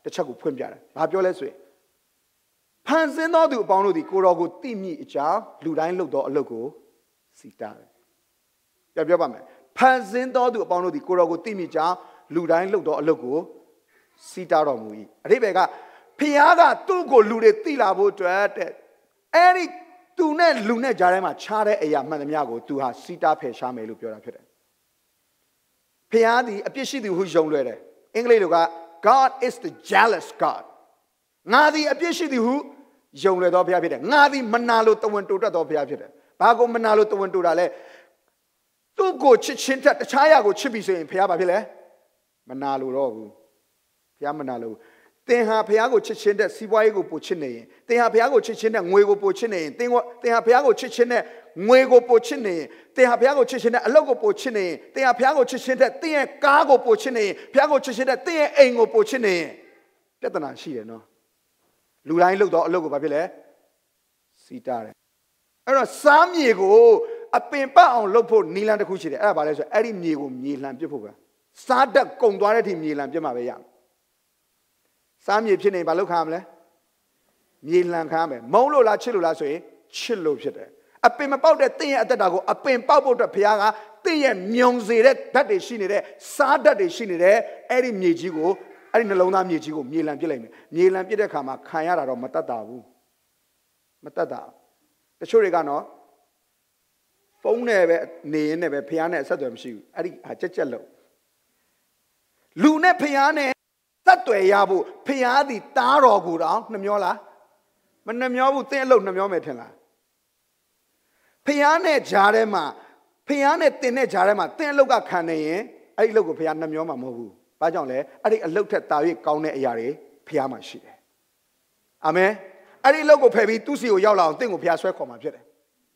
တစ်ချက်ကိုဖွင့်ပြတယ်ဘာပြောလဲဆိုရင်ဖန်ဆင်းသောသူအပေါင်းတို့သည်ကိုတော်ကိုသိမြစ်အကြောင်းလူတိုင်းလုပ်သောအလုပ်ကိုစီတာတယ်ပြပြောပါမယ်ဖန်ဆင်းသောသူအပေါင်းတို့သည်ကိုတော်ကိုသိမြစ်ကြောင်းလူတိုင်းလုပ်သောအလုပ်ကိုစီတာတော်မူ၏အဓိပ္ပာယ်ကဖျားကသူ့ကိုလူတွေသိလာဖို့အတွက်တဲ့အဲ့ဒီသူနဲ့လူနဲ့ကြားထဲမှာခြားတဲ့အရာမှန်သမျှကိုသူဟာစီတာဖယ်ရှားမယ်လို့ပြောတာဖြစ်တယ်ဖျားသည်အပြစ်ရှိသူဟုယုံလွယ်တယ်အင်္ဂလိပ်လိုက God is the jealous God ငါသည်အပြစ်ရှိသူဟုယုံလွယ်သောဘုရားဖြစ်တယ်ငါသည်မနာလို့တဝန်တိုတတ်သောဘုရားဖြစ်တယ်ဘာကိုမနာလို့တဝန်တိုတာလဲသူ့ကိုချစ်ချင်းတက်တခြားအရာကိုချစ်ပြီဆိုရင်ဘုရားဘာဖြစ်လဲမနာလို့တော့ဘူးဘုရားမနာလို့သင်ဟာဘုရားကိုချစ်ချင်းတဲ့စီးပွားရေးကိုပို့ချစ်နေရင်သင်ဟာဘုရားကိုချစ်ချင်းတဲ့ငွေကိုပို့ချစ်နေရင်သင်ကသင်ဟာဘုရားကိုချစ်ချင်းတဲ့ငွေကိုပို့ချစ်နေရင်သင်ဟာဘုရားကိုချစ်ချင်းတဲ့အလုပ်ကိုပို့ချစ်နေရင်သင်ဟာဘုရားကိုချစ်ချင်းတဲ့သင်ရဲ့ကားကိုပို့ချစ်နေရင်ဘုရားကိုချစ်ချင်းတဲ့သင်ရဲ့အိမ်ကိုပို့ချစ်နေရင်ပြဿနာရှိတယ်နော်လူတိုင်းလုပ်တော့အလုပ်ကိုဘာဖြစ်လဲစီတာတယ်အဲ့တော့စားမြေကိုအပင်ပတ်အောင်လုပ်ဖို့နီလန်တစ်ခုရှိတယ်အဲ့ဒါဘာလဲဆိုအဲ့ဒီမြေကိုမြေလှန်ပစ်ဖို့ပဲစားတက်ကုံသွားတဲ့အထိမြေလှန်ပစ်မှာပဲရမယ်စားမြေဖြစ်နေဘာလုပ်ခါမလဲမြေလှန်ခါမယ်မုံလို့လားချစ်လို့လားဆိုရင်ချစ်လို့ဖြစ်တယ်အပင်မပေါက်တဲ့တင့်ရဲ့အသက်တာကိုအပင်ပေါက်ဖို့အတွက်ဘုရားကတင့်ရဲ့မြုံစေတဲ့ဓာတ်တွေရှိနေတဲ့စားဓာတ်တွေရှိနေတဲ့အဲ့ဒီမြေကြီးကိုအဲ့ဒီနှလုံးသားမြေကြီးကိုမြေလှန်ပစ်လိုက်မယ်မြေလှန်ပစ်တဲ့အခါမှာခံရတာတော့မတတ်တာဘူးမတတ်တာတချို့တွေကနော်ဖုန်းနဲ့ပဲနေရင်းနဲ့ပဲဘုရားနဲ့အဆက်အသွယ်မရှိဘူးအဲ့ဒီဟာကြက်ကြက်လို့လူနဲ့ဘုရားနဲ့သက်တွေရဖို့ဖျားသည်တားတော်ကိုတောင်နှမျောလားမနှမျောဘူးသင်အလုပ်နှမျောမယ်ထင်လားဖျားနဲ့ဂျားထဲမှာဖျားနဲ့တင်နဲ့ဂျားထဲမှာသင်အလုပ်ကခံနေရင်အဲ့ဒီအလုပ်ကိုဖျားနှမျောမှာမဟုတ်ဘူးဘာကြောင့်လဲအဲ့ဒီအလုပ်ထက်တာ၍ကောင်းတဲ့အရာတွေဖျားမှာရှိတယ်အာမင်အဲ့ဒီအလုပ်ကိုဖယ်ပြီးသူ့စီကိုရောက်လာအောင်သင်ကိုဖျားဆွဲခေါ်မှာဖြစ်တယ်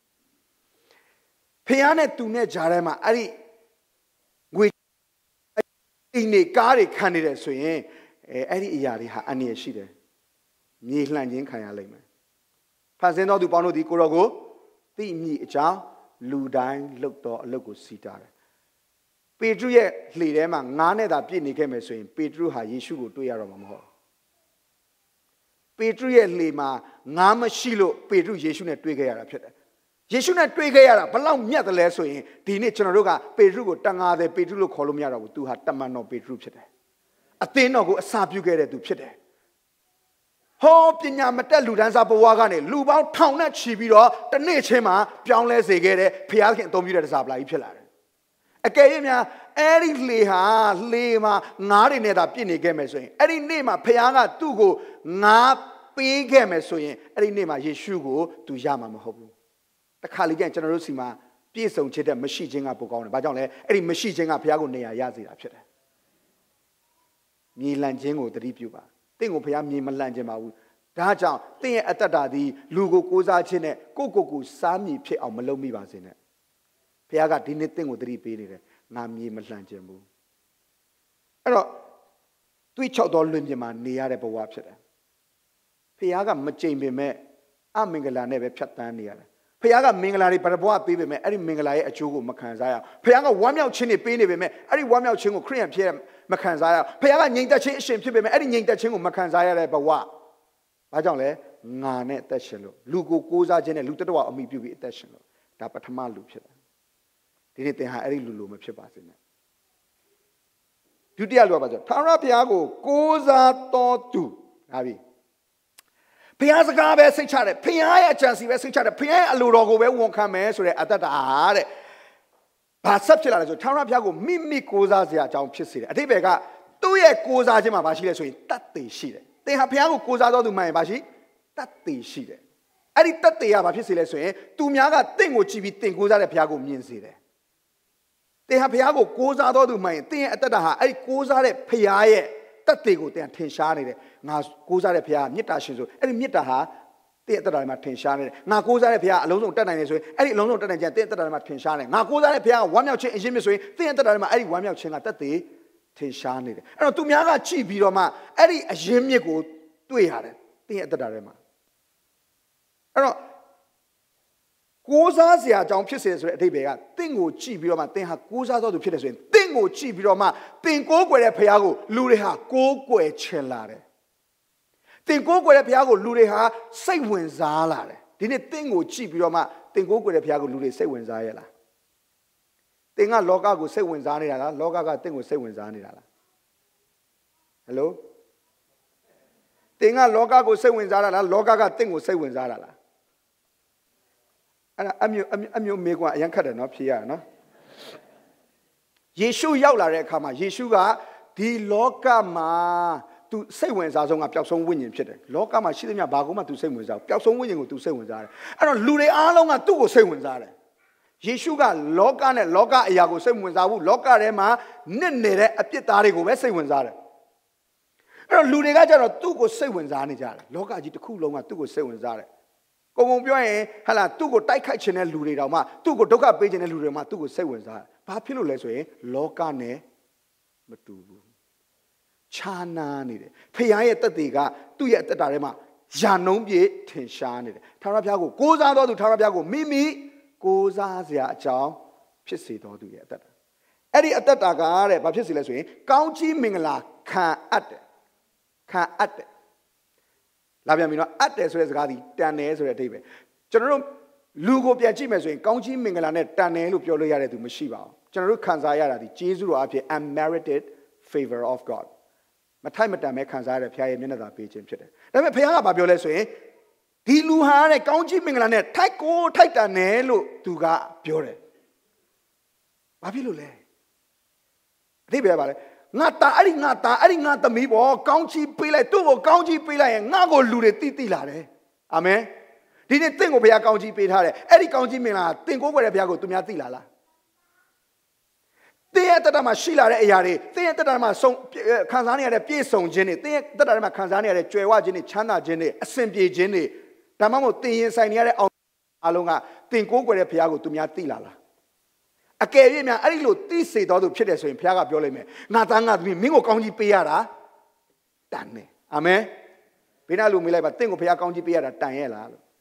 ဖျားနဲ့သူနဲ့ဂျားထဲမှာအဲ့ဒီငွေဒီနေကားတွေခံနေတယ်ဆိုရင်အဲအဲ့ဒီအရာတွေဟာအန္တရာယ်ရှိတယ်မြေလှန်ခြင်းခံရလိမ့်မယ်ဖန်ဆင်းသောသူပေါင်းတို့ဒီကိုတော်ကိုသိမြည်အကြောင်းလူတိုင်းလုပ်တော်အလုပ်ကိုစီတာတယ်ပေတရုရဲ့လှေထဲမှာငါးနဲ့သာပြည့်နေခဲ့မယ်ဆိုရင်ပေတရုဟာယေရှုကိုတွေ့ရတော့မှာမဟုတ်ပေတရုရဲ့လှေမှာငါးမရှိလို့ပေတရုယေရှုနဲ့တွေ့ခဲ့ရတာဖြစ်တယ်ယေရှုနဲ့တွေ့ခဲ့ရတာဘလောက်မြတ်တယ်လဲဆိုရင်ဒီနေ့ကျွန်တော်တို့ကပေတရုကိုတန်ငါတယ်ပေတရုလို့ခေါ်လို့မရတော့ဘူးသူဟာတမန်တော်ပေတရုဖြစ်တယ်အသင်းတော်ကိုအစာပြုခဲ့တဲ့သူဖြစ်တယ်ဟောပညာမတက်လူတန်းစားဘဝကနေလူပေါင်းထောင်နဲ့ချီပြီးတော့တနေ့ချင်းမှာပြောင်းလဲစေခဲ့တဲ့ဘုရားခင်အသုံးပြုတဲ့စာပလာကြီးဖြစ်လာတယ်အကယ်၍များအဲ့ဒီလှေဟာလှေမှာငါးတွေနဲ့သာပြည့်နေခဲ့မယ်ဆိုရင်အဲ့ဒီနေ့မှာဘုရားကသူ့ကိုငါးပေးခဲ့မယ်ဆိုရင်အဲ့ဒီနေ့မှာယေရှုကိုသူရမှာမဟုတ်ဘူးတခါလေကျရင်ကျွန်တော်တို့စီမှာပြည့်စုံခြင်းတဲ့မရှိခြင်းကပိုကောင်းတယ်။ဘာကြောင့်လဲ။အဲ့ဒီမရှိခြင်းကဘုရားကိုနေရာရစေတာဖြစ်တယ်။မြေလန့်ခြင်းကိုသတိပြုပါ။တင့်ကိုဘုရားမြေမလန့်ခြင်းပါဘူး။ဒါကြောင့်တင့်ရဲ့အတ္တတာသည်လူကိုကိုးစားခြင်းနဲ့ကိုယ့်ကိုယ်ကိုစားမြေဖြစ်အောင်မလုပ်မိပါစေနဲ့။ဘုရားကဒီနေ့တင့်ကိုသတိပေးနေတယ်။ငါမြေမလန့်ခြင်းဘူး။အဲ့တော့တွေးချောက်သောလွင်ပြင်မှာနေရတဲ့ဘဝဖြစ်တယ်။ဘုရားကမကြိမ်ပေမဲ့အမင်္ဂလာနဲ့ပဲဖြတ်တန်းနေရတယ်ဖခင်ကမင်္ဂလာတွေဘယ်ဘဝပေးပေမဲ့အဲ့ဒီမင်္ဂလာရဲ့အကျိုးကိုမခံစားရအောင်ဖခင်ကဝမ်းမြောက်ခြင်းတွေပေးနေပေမဲ့အဲ့ဒီဝမ်းမြောက်ခြင်းကိုခရစ်ယာန်ဖြစ်မခံစားရအောင်ဖခင်ကငြိမ်သက်ခြင်းအရှင်ဖြစ်ပေမဲ့အဲ့ဒီငြိမ်သက်ခြင်းကိုမခံစားရတဲ့ဘဝဘာကြောင့်လဲငါနဲ့အသက်ရှင်လို့လူကိုကိုးစားခြင်းနဲ့လူတတဝအမိပြုပြီးအသက်ရှင်လို့ဒါပထမလူဖြစ်တယ်ဒီနေ့သင်ဟာအဲ့ဒီလူလိုမဖြစ်ပါစေနဲ့ဒုတိယလူကပါဆိုထာဝရဘုရားကိုကိုးစားတော်သူဟာပြီဖျားစကားပဲစိတ်ချတယ်ဖျားရဲ့အကြံစီပဲစိတ်ချတယ်ဖျားရဲ့အလိုတော်ကိုပဲဝန်ခံမယ်ဆိုတဲ့အတ္တတာတဲ့ဘာဆက်ဖြစ်လာလဲဆိုထာဝရဘုရားကိုမိမိကိုးစားစရာအကြောင်းဖြစ်စေတယ်အတိပ္ပယ်ကသူ့ရဲ့ကိုးစားခြင်းမှာဘာရှိလဲဆိုရင်တတ်သိရှိတယ်သင်ဟာဘုရားကိုကိုးစားတော်သူမှန်ရင်ဘာရှိတတ်သိရှိတယ်အဲ့ဒီတတ်သိရဘာဖြစ်စေလဲဆိုရင်သူများကတင့်ကိုကြည့်ပြီးတင်ကိုးစားတဲ့ဘုရားကိုမြင်စေတယ်သင်ဟာဘုရားကိုကိုးစားတော်သူမှန်ရင်သင်ရဲ့အတ္တတာဟာအဲ့ဒီကိုးစားတဲ့ဘုရားရဲ့တတ်သိကိုတင်ထင်ရှားနေတယ်ငါကိုးစားတဲ့ဘုရားမေတ္တာရှင်ဆိုအဲ့ဒီမေတ္တာဟာတင့်အတ္တတာမှာထင်ရှားနေတယ်ငါကိုးစားတဲ့ဘုရားအလုံးစုံတတ်နိုင်တယ်ဆိုရင်အဲ့ဒီအလုံးစုံတတ်နိုင်ခြင်းတင့်အတ္တတာမှာထင်ရှားနေငါကိုးစားတဲ့ဘုရားဝမ်းမြောက်ခြင်းအရင်မြစ်ဆိုရင်တင့်အတ္တတာမှာအဲ့ဒီဝမ်းမြောက်ခြင်းကတတ်သိထင်ရှားနေတယ်အဲ့တော့သူများကကြည့်ပြီးတော့မှအဲ့ဒီအရင်မြစ်ကိုတွေ့ရတယ်တင့်အတ္တတာထဲမှာအဲ့တော့ကိုးစားစရာအကြောင်းဖြစ်စေဆိုတဲ့အဓိပ္ပာယ်ကတင့်ကိုကြည့်ပြီးတော့မှသင်ဟာကိုးစားသောသူဖြစ်တယ်ဆိုရင်တင့်ကိုကြည့်ပြီးတော့မှသင်ကိုးကွယ်တဲ့ဘုရားကိုလူတွေဟာကိုးကွယ်ချင်လာတယ်တင်ကိုးကွယ်တဲ့ဘုရားကိုလူတွေဟာစိတ်ဝင်စားလာတယ်ဒီနေ့တင့်ကိုကြည့်ပြီးတော့မှတင်ကိုးကွယ်တဲ့ဘုရားကိုလူတွေစိတ်ဝင်စားရဲ့လားတင်ကလောကကိုစိတ်ဝင်စားနေတာလားလောကကတင့်ကိုစိတ်ဝင်စားနေတာလားဟယ်လိုတင်ကလောကကိုစိတ်ဝင်စားတာလားလောကကတင့်ကိုစိတ်ဝင်စားတာလားအဲ့ဒါအမျိုးအမျိုးမေကွာအရင်ခတ်တယ်နော်ဖြေရနော်ယေရှုရောက်လာတဲ့အခါမှာယေရှုကဒီလောကမှာသူစိတ်ဝင်စားဆုံးကပျောက်ဆုံးဝိညာဉ်ဖြစ်တယ်လောကမှာရှိသမျှဘာကိုမှသူစိတ်ဝင်စားပျောက်ဆုံးဝိညာဉ်ကိုသူစိတ်ဝင်စားတယ်အဲ့တော့လူတွေအားလုံးကသူ့ကိုစိတ်ဝင်စားတယ်ယေရှုကလောကနဲ့လောကအရာကိုစိတ်ဝင်စားဘူးလောကထဲမှာနစ်နေတဲ့အပြစ်သားတွေကိုပဲစိတ်ဝင်စားတယ်အဲ့တော့လူတွေကကြတော့သူ့ကိုစိတ်ဝင်စားနေကြတယ်လောကကြီးတစ်ခုလုံးကသူ့ကိုစိတ်ဝင်စားတယ်ကုံကုံပြောရင်ဟာလာသူ့ကိုတိုက်ခိုက်ခြင်းတဲ့လူတွေတောင်မှသူ့ကိုဒုက္ခပေးခြင်းတဲ့လူတွေမှသူ့ကိုစိတ်ဝင်စားတယ်ဘာဖြစ်လို့လဲဆိုရင်လောကနဲ့မတူဘူးခြားနာနေတယ်ဖခင်ရဲ့တက်တွေကသူ့ရဲ့အသက်တာထဲမှာယာနှုံးပြေထင်ရှားနေတယ်ထာဝရဘုရားကိုကိုးစားတော်သူထာဝရဘုရားကိုမိမိကိုးစားစရာအကြောင်းဖြစ်စေတော်သူရဲ့အသက်တာအဲ့ဒီအသက်တာကတဲ့ဘာဖြစ်စေလဲဆိုရင်ကောင်းကြီးမင်္ဂလာခံအပ်တယ်ခံအပ်တယ်လာပြန်ပြီနော်အပ်တယ်ဆိုတဲ့စကားဒီတန်တယ်ဆိုတဲ့အဓိပ္ပာယ်ကျွန်တော်တို့လူကိုပြန်ကြည့်မယ်ဆိုရင်ကောင်းကြီးမင်္ဂလာနဲ့တန်တယ်လို့ပြောလို့ရတဲ့သူမရှိပါဘူးကျွန်တော်တို့ခံစားရတာဒီကျေးဇူးတော်အဖြစ် unmerited favor of God မထိုက်မတန်ပဲခံစားရတဲ့ဘုရားရဲ့မျက်နှာသာပေးခြင်းဖြစ်တယ်ဒါပေမဲ့ဘုရားကဘာပြောလဲဆိုရင်ဒီလူဟာတဲ့ကောင်းကြီးမင်္ဂလာနဲ့ထိုက်ကိုထိုက်တန်တယ်လို့သူကပြောတယ်ဘာဖြစ်လို့လဲအဓိပ္ပာယ်ပါလဲငါတာအဲ့ဒီငါတာအဲ့ဒီငါသမီးပေါ်ကောင်းကြီးပေးလိုက်သူ့ကိုကောင်းကြီးပေးလိုက်ရင်ငါ့ကိုလူတွေတိတိလာတယ်အာမင်ဒီနေ့တင့်ကိုဘုရားကောင်းကြီးပေးထားတယ်အဲ့ဒီကောင်းကြီးမင်္ဂလာတင်ကိုးကွယ်တဲ့ဘုရားကိုသူများသိလာလားတင်းရဲ့တက်တာမှာရှိလာတဲ့အရာတွေတင်းရဲ့တက်တာမှာဆုံခံစားနေရတဲ့ပြည့်စုံခြင်းတွေတင်းရဲ့တက်တာမှာခံစားနေရတဲ့ကြွယ်ဝခြင်းတွေချမ်းသာခြင်းတွေအစဉ်ပြေခြင်းတွေဒါမှမဟုတ်တင်းရင်ဆိုင်နေရတဲ့အောင်အလုံးကတင်ကိုးကွယ်တဲ့ဘုရားကိုသူများသိလာလားအကယ်၍များအဲ့ဒီလိုသိစေတော်သူဖြစ်တယ်ဆိုရင်ဘုရားကပြောလိုက်မယ်ငါသားငါသမီးမင်းကိုကောင်းကြီးပေးရတာတန်တယ်အာမင်ဘယ်နှလူမေးလိုက်ပါတင့်ကိုဘုရားကောင်းကြီးပေးရတာတန်ရဲ့လားလို့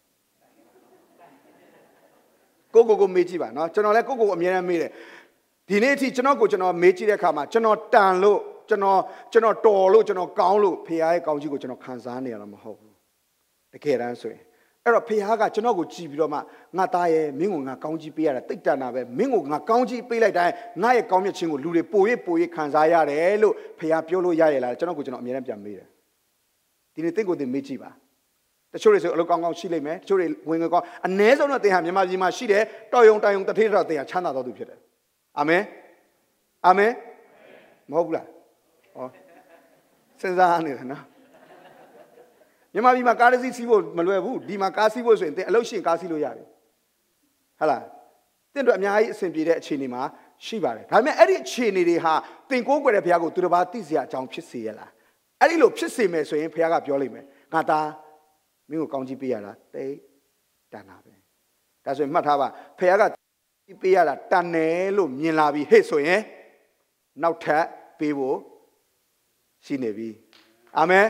ကိုကိုကိုမေးကြည့်ပါနော်ကျွန်တော်လည်းကိုကိုကိုအမြဲတမ်းမေးတယ်ဒီနေ့အထိကျွန်တော်ကိုကျွန်တော်မေးကြည့်တဲ့အခါမှာကျွန်တော်တန်လို့ကျွန်တော်ကျွန်တော်တော်လို့ကျွန်တော်ကောင်းလို့ဘုရားရဲ့ကောင်းကြီးကိုကျွန်တော်ခံစားနေရတာမဟုတ်ဘူးတကယ်တမ်းဆိုရင်အဲ့တော့ဘုရားကကျွန်တော်ကိုကြည်ပြီးတော့မှငါသားရဲ့မင်းကိုငါကောင်းကြီးပေးရတာတိတ်တန်တာပဲမင်းကိုငါကောင်းကြီးပေးလိုက်တိုင်းငါရဲ့ကောင်းမြတ်ခြင်းကိုလူတွေပို၍ပို၍ခံစားရတယ်လို့ဘုရားပြောလို့ရရလားကျွန်တော်ကိုကျွန်တော်အမြဲတမ်းပြန်မေးတယ်ဒီနေ့တင့်ကိုတင်မေးကြည့်ပါတချို့တွေဆိုအလုပ်ကောင်းကောင်းရှိလိမ့်မယ်တချို့တွေဝင်ငွေကောင်းအ ਨੇ ဆုံးတော့တင်ဟာမြန်မာပြည်မှာရှိတယ်တော်ယုံတိုင်ယုံတထေးတော့တင်ဟာချမ်းသာတော်သူဖြစ်တယ်အာမင်အာမင်မဟုတ်ဘူးလားဟောစဉ်းစားနေတယ်နော်မြန်မာပြည်မှာကားတစ်စီးစီးဖို့မလွယ်ဘူးဒီမှာကားစီးဖို့ဆိုရင်တင်အလုပ်ရှင်ကားစီးလို့ရတယ်ဟုတ်လားတင့်တို့အများကြီးအဆင်ပြေတဲ့အခြေအနေမှာရှိပါတယ်ဒါပေမဲ့အဲ့ဒီအခြေအနေတွေဟာတင်ကိုးကွယ်တဲ့ဘုရားကိုသူတစ်ပါးသိစရာအကြောင်းဖြစ်စေရလားအဲ့ဒီလိုဖြစ်စေမယ်ဆိုရင်ဘုရားကပြောလိမ့်မယ်ငါသားမင်းကိုကောင်းကြီးပေးရတာတိတ်တန်တာပဲဒါဆိုရင်မှတ်ထားပါဘုရားကပေးရတာတန်တယ်လို့မြင်လာပြီဟဲ့ဆိုရင်နောက်ထပ်ပေးဖို့ရှိနေပြီအာမင်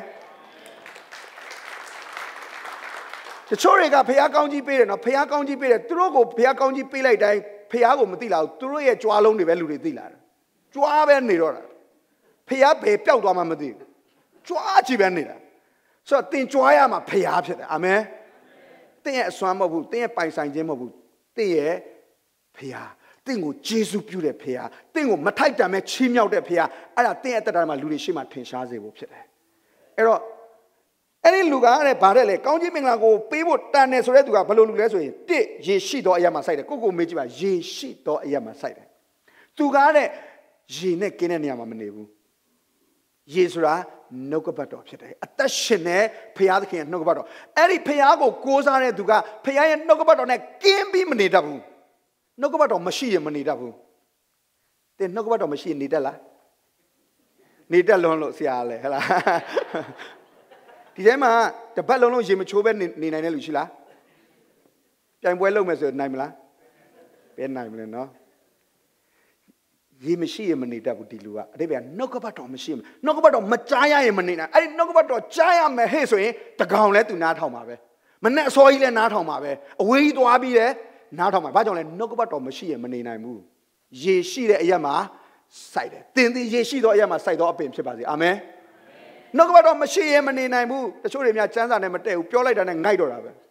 တချို့တွေကဘုရားကောင်းကြီးပေးတယ်နော်ဘုရားကောင်းကြီးပေးတယ်သူတို့ကိုဘုရားကောင်းကြီးပေးလိုက်တိုင်းဘုရားကိုမသိလာဘူးသူတို့ရဲ့ကြွားလုံးတွေပဲလူတွေသိလာတယ်ကြွားပဲနေတော့တာဘုရားဘယ်ပျောက်သွားမှမသိဘူးကြွားကြည့်ပဲနေတာဆိုတော့သင်ကြွားရမှာဘုရားဖြစ်တယ်အာမင်သင်ရဲ့အစွမ်းမဟုတ်ဘူးသင်ရဲ့ပိုင်ဆိုင်ခြင်းမဟုတ်ဘူးသင်ရဲ့ဘုရားသင်ကိုယေရှုပြုတဲ့ဘုရားသင်ကိုမထိုက်တန်မဲ့ချီးမြှောက်တဲ့ဘုရားအဲ့ဒါသင်ရဲ့အသက်တာမှာလူတွေရှေ့မှာထင်ရှားစေဖို့ဖြစ်တယ်အဲ့တော့အဲ့ဒီလူကတဲ့ဗါတဲ့လေကောင်းကြီးမင်္ဂလာကိုပေးဖို့တန်တယ်ဆိုတဲ့သူကဘယ်လိုလူလဲဆိုရင်တစ်ရေရှိတော်အရာမှာစိုက်တယ်ကိုကိုမေးကြည့်ပါရေရှိတော်အရာမှာစိုက်တယ်သူကတဲ့ရေနဲ့ကင်းတဲ့နေရာမှာမနေဘူးရေဆိုတာနှုတ်ကပတ်တော်ဖြစ်တယ်အသက်ရှင်တဲ့ဘုရားသခင်ရဲ့နှုတ်ကပတ်တော်အဲ့ဒီဘုရားကိုကိုးစားတဲ့သူကဘုရားရဲ့နှုတ်ကပတ်တော်နဲ့ကင်းပြီးမနေတတ်ဘူးနှုတ်ကပတ်တော်မရှိရင်မနေတတ်ဘူးတဲ့နှုတ်ကပတ်တော်မရှိရင်နေတတ်လားနေတတ်လွန်းလို့ဆရာလဲဟဲ့လားဒီထဲမှာတပတ်လုံးလုံးရေမချိုးပဲနေနိုင်တဲ့လူရှိလားပြိုင်ပွဲလုပ်မယ်ဆိုနိုင်မလားဘယ်နိုင်မလဲနော်ရေမရှိရင်မနေတတ်ဘူးဒီလူကအဓိပ္ပာယ်နှုတ်ကပတ်တော်မရှိရင်နှုတ်ကပတ်တော်မကြားရရင်မနေနိုင်အဲ့ဒီနှုတ်ကပတ်တော်ကြားရမယ်ဟဲ့ဆိုရင်တကောင်လဲသူနားထောင်ပါပဲမနဲ့အစောကြီးလဲနားထောင်ပါပဲအဝေးကြီးသွားပြီးလဲနားထောင်ပါဘာကြောင့်လဲနှုတ်ကပတ်တော်မရှိရင်မနေနိုင်ဘူးရေရှိတဲ့အရက်မှာစိုက်တယ်သင်သည်ရေရှိသောအရက်မှာစိုက်သောအပင်ဖြစ်ပါစေအာမင်နှုတ်ကပတ်တော်မရှိရင်မနေနိုင်ဘူးတချို့တွေများစမ်းစာနဲ့မတည့်ဘူးပြောလိုက်တာနဲ့ငိုက်တော့တာပဲ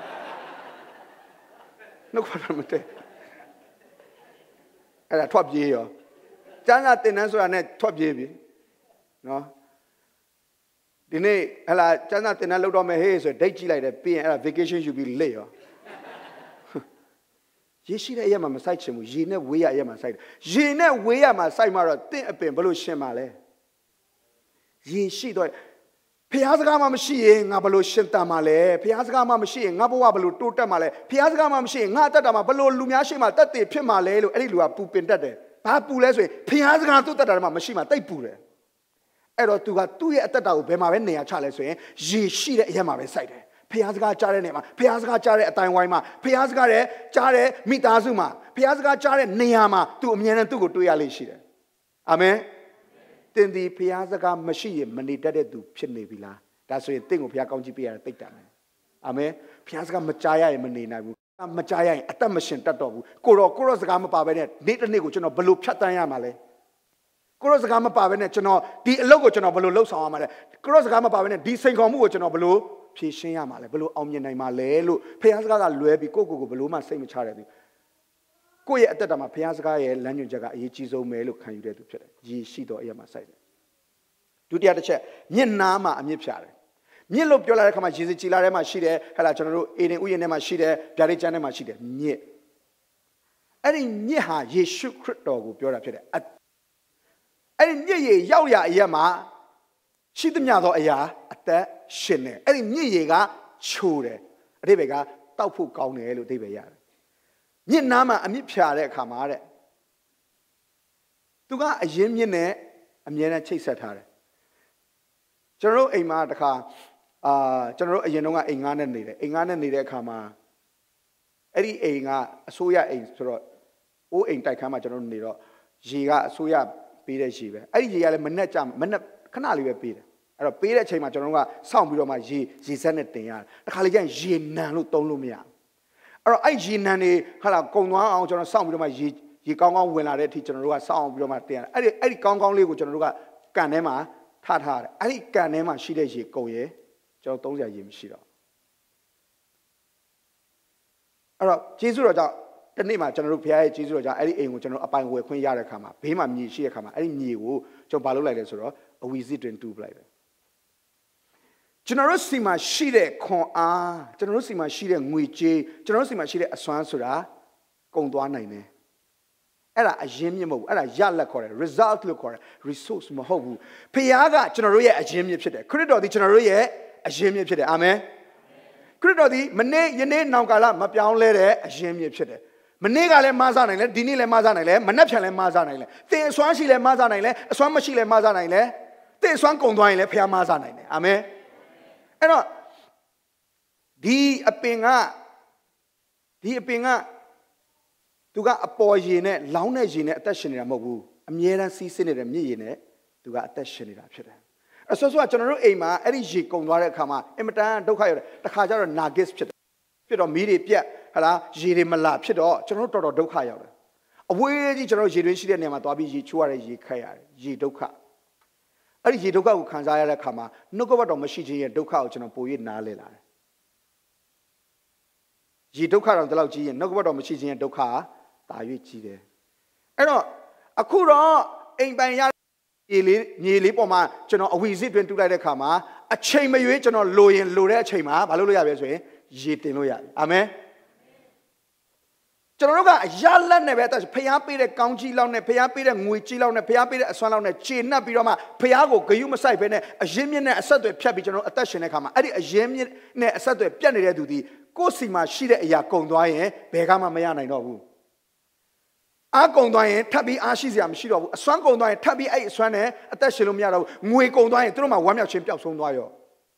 နှုတ်ကပတ်တော်မတည့်အဲ့ဒါထွက်ပြေးရောစမ်းစာတင်တန်းဆိုတာနဲ့ထွက်ပြေးပြီနော်ဒီနေ့ဟလာစမ်းစာတင်တန်းလောက်တော့မယ်ဟေးဆိုဒိတ်ကြည့်လိုက်တယ်ပြီးရင်အဲ့ဒါ vacation ယူပြီးလက်ရောရေရှိတဲ့အရက်မှာမဆိုင်ချင်ဘူးရေနဲ့ဝေးရအရက်မှာဆိုင်တယ်ရေနဲ့ဝေးရမှာဆိုင်မှတော့တင့်အပင်ဘလို့ရှင်းပါလဲရေရှိတော့ဖျားစကားမှမရှိရင်ငါဘလို့ရှင်းတတ်မှာလဲဖျားစကားမှမရှိရင်ငါဘဝဘလို့တိုးတက်မှာလဲဖျားစကားမှမရှိရင်ငါအတတ်တာမှာဘလို့လူများရှိမှတက်တည်ဖြစ်မှာလဲလို့အဲ့ဒီလူကပူပင်တတ်တယ်ဘာပူလဲဆိုရင်ဖျားစကားသူ့တတ်တာမှာမရှိမှတိတ်ပူတယ်အဲ့တော့သူကသူ့ရဲ့အတတ်တာကိုဘယ်မှာပဲနေရာချလဲဆိုရင်ရေရှိတဲ့အရက်မှာပဲစိုက်တယ်ဖျားစကားကြားတဲ့နေရာမှာဖျားစကားကြားတဲ့အတိုင်းဝိုင်းမှာဖျားစကားတဲ့ကြားတဲ့မိသားစုမှာဖျားစကားကြားတဲ့နေရာမှာသူအမြဲတမ်းသူ့ကိုတွေးရလိမ့်ရှိတယ်အာမင်တင်ဒီဖျားစကားမရှိရင်မနေတတ်တဲ့သူဖြစ်နေပြီလားဒါဆိုရင်တင့်ကိုဖျားကောင်းကြည့်ပေးရတာတိတ်တတ်မယ်အာမင်ဖျားစကားမကြားရရင်မနေနိုင်ဘူးမကြားရရင်အသက်မရှင်တတ်တော့ဘူးကိုတော့ကိုတော့စကားမပါဘဲနဲ့နေ့တစ်နေ့ကိုကျွန်တော်ဘယ်လိုဖြတ်တန်းရမှာလဲကိုတော့စကားမပါဘဲနဲ့ကျွန်တော်ဒီအလုပ်ကိုကျွန်တော်ဘယ်လိုလုပ်ဆောင်ရမှာလဲကိုတော့စကားမပါဘဲနဲ့ဒီစိန်ခေါ်မှုကိုကျွန်တော်ဘယ်လိုဖြေရှင်းရမှာလဲဘယ်လိုအောင်မြင်နိုင်မှာလဲလို့ဖျားစကားကလွဲပြီးကိုကိုကိုဘယ်လိုမှစိတ်မချတဲ့သူကိုယ့်ရဲ့အသက်တာမှာဖျားစကားရဲ့လမ်းညွှန်ချက်ကအရေးကြီးဆုံးပဲလို့ခံယူတဲ့သူဖြစ်တယ်ရည်ရှိတော့အရာမှာစိုက်တယ်ဒုတိယတစ်ချက်မျက်နာမှာအမြင့်ဖြာတယ်မြင့်လို့ပြောလာတဲ့အခါမှာရေစကြည်လာထဲမှာရှိတယ်ဟဲ့လားကျွန်တော်တို့အေဒင်ဥယျာဉ်ထဲမှာရှိတယ်ဗျာဒိတ်ကျမ်းထဲမှာရှိတယ်မြင့်အဲ့ဒီမြင့်ဟာယေရှုခရစ်တော်ကိုပြောတာဖြစ်တယ်အဲ့ဒီမြင့်ရေရောက်ရအရာမှာရှိသမျှသောအရာအသက်ရှင်တယ်အဲ့ဒီမြင့်ရေကချိုးတယ်အဓိပ္ပာယ်ကတောက်ဖို့ကောင်းတယ်လို့အဓိပ္ပာယ်ရတယ်မြင့်နားမှာအမြင့်ဖြာတဲ့အခါမှာတဲ့သူကအရင်မြင့်နဲ့အမြဲတမ်းချိတ်ဆက်ထားတယ်ကျွန်တော်တို့အိမ်မှာတခါအာကျွန်တော်တို့အရင်တုန်းကအိမ်ငားနဲ့နေတယ်အိမ်ငားနဲ့နေတဲ့အခါမှာအဲ့ဒီအိမ်ကအစိုးရအိမ်ဆိုတော့အိုးအိမ်တိုက်ခန်းမှာကျွန်တော်တို့နေတော့ရေကအစိုးရပေးတဲ့ရေပဲအဲ့ဒီရေကလည်းမနဲ့ကြမနဲ့ခဏလေးပဲပေးတယ်အဲ့တော့ပေးတဲ့အချိန်မှာကျွန်တော်တို့ကစောင့်ပြီးတော့မှရေရေစက်နဲ့တင်ရတယ်တခါလေကျရင်ရေနံလို့သုံးလို့မရအဲ့တော့အဲ့ရေနံတွေဟာလာကုံသွားအောင်ကျွန်တော်စောင့်ပြီးတော့မှရေရေကောင်းကောင်းဝင်လာတဲ့အထိကျွန်တော်တို့ကစောင့်ပြီးတော့မှတင်ရတယ်အဲ့ဒီအဲ့ဒီကောင်းကောင်းလေးကိုကျွန်တော်တို့ကကန်ထဲမှာထားထားတယ်အဲ့ဒီကန်ထဲမှာရှိတဲ့ရေကုန်ရေကျွန်တော်သုံးစရာရေမရှိတော့အဲ့တော့ကျေးဇူးတော်ကြောင့်တနေ့မှာကျွန်တော်တို့ဘုရားရဲ့ကျေးဇူးတော်ကြောင့်အဲ့ဒီအိမ်ကိုကျွန်တော်အပိုင်ဝယ်ခွင့်ရတဲ့ခါမှာဘေးမှာမြေရှိတဲ့ခါမှာအဲ့ဒီမြေကိုကျွန်တော်ဘာလုပ်လိုက်လဲဆိုတော့အဝီစစ်တွင်တူပလိုက်တယ်ကျွန်တော်တို့စီမှာရှိတဲ့ခွန်အားကျွန်တော်တို့စီမှာရှိတဲ့ငွေကြေးကျွန်တော်တို့စီမှာရှိတဲ့အစွမ်းဆိုတာကုန်သွားနိုင်တယ်အဲ့ဒါအရင်မြင့်မဟုတ်ဘူးအဲ့ဒါရလက်ခေါ်တယ် result လို့ခေါ်တယ် resource မဟုတ်ဘူးဖခင်ကကျွန်တော်တို့ရဲ့အရင်မြင့်ဖြစ်တယ်ခရစ်တော်ဒီကျွန်တော်တို့ရဲ့အရင်မြင့်ဖြစ်တယ်အာမင်ခရစ်တော်ဒီမနေ့ယနေ့နောင်ကာလမပြောင်းလဲတဲ့အရင်မြင့်ဖြစ်တယ်မနေ့ကလည်းမဆနိုင်လဲဒီနေ့လည်းမဆနိုင်လဲမနှက်ဖြန်လည်းမဆနိုင်လဲသင်အစွမ်းရှိလဲမဆနိုင်လဲအစွမ်းမရှိလဲမဆနိုင်လဲသင်အစွမ်းကုန်သွားရင်လည်းဖခင်မဆနိုင်တယ်အာမင်အဲ့တော့ဒီအပင်ကဒီအပင်ကသူကအပေါ်ရည်နဲ့လောင်းတဲ့ရည်နဲ့အသက်ရှင်နေတာမဟုတ်ဘူးအမြဲတမ်းစီးဆင်းနေတဲ့မြစ်ရည်နဲ့သူကအသက်ရှင်နေတာဖြစ်တယ်အဆောဆောကကျွန်တော်တို့အိမ်မှာအဲ့ဒီရေကုန်သွားတဲ့အခါမှာအင်မတန်ဒုက္ခရောက်တယ်တခါကျတော့ nagis ဖြစ်တယ်ဖြစ်တော့မီးတွေပြက်ဟလားရေတွေမလာဖြစ်တော့ကျွန်တော်တို့တော်တော်ဒုက္ခရောက်တယ်အဝေးကြီးကျွန်တော်ရေတွင်းရှိတဲ့နေရာမှာသွားပြီးရေချိုးရတဲ့ရေခက်ရတယ်ရေဒုက္ခအဲ့ဒီရေဒုက္ခကိုခံစားရတဲ့အခါမှာနှုတ်ကပတ်တော်မရှိခြင်းရဲ့ဒုက္ခကိုကျွန်တော်ပို၍နားလည်လာတယ်ရေဒုက္ခတော့ဒီလောက်ကြီးရင်နှုတ်ကပတ်တော်မရှိခြင်းရဲ့ဒုက္ခကတာ၍ကြီးတယ်အဲ့တော့အခုတော့အိမ်ပိုင်ရမြေလေးမြေလေးပေါ်မှာကျွန်တော်အဝီစစ်တွင်တူလိုက်တဲ့အခါမှာအချိန်မရွေးကျွန်တော်လိုရင်လိုတဲ့အချိန်မှာမလုပ်လို့ရပြီဆိုရင်ရေတင်လို့ရတယ်အာမင်ကျွန်တော်တို့ကအရလက်နဲ့ပဲဖျားပေးတဲ့ကောင်းကြီးလောက်နဲ့ဖျားပေးတဲ့ငွေကြီးလောက်နဲ့ဖျားပေးတဲ့အစွမ်းလောက်နဲ့ခြေနှက်ပြီးတော့မှဖျားကိုဂယုမဆိုင်ဘဲနဲ့အရင်မြင့်နဲ့အဆက်အသွယ်ဖြတ်ပြီးကျွန်တော်အသက်ရှင်တဲ့အခါမှာအဲ့ဒီအရင်မြင့်နဲ့အဆက်အသွယ်ပြတ်နေတဲ့သူဒီကိုယ်စီမှာရှိတဲ့အရာကုန်သွားရင်ဘယ်ကမှမရနိုင်တော့ဘူးအားကုန်သွားရင်ထပ်ပြီးအားရှိစရာမရှိတော့ဘူးအစွမ်းကုန်သွားရင်ထပ်ပြီးအဲ့အစွမ်းနဲ့အသက်ရှင်လို့မရတော့ဘူးငွေကုန်သွားရင်သူတို့မှာဝမ်းမြောက်ခြင်းပျောက်ဆုံးသွားရော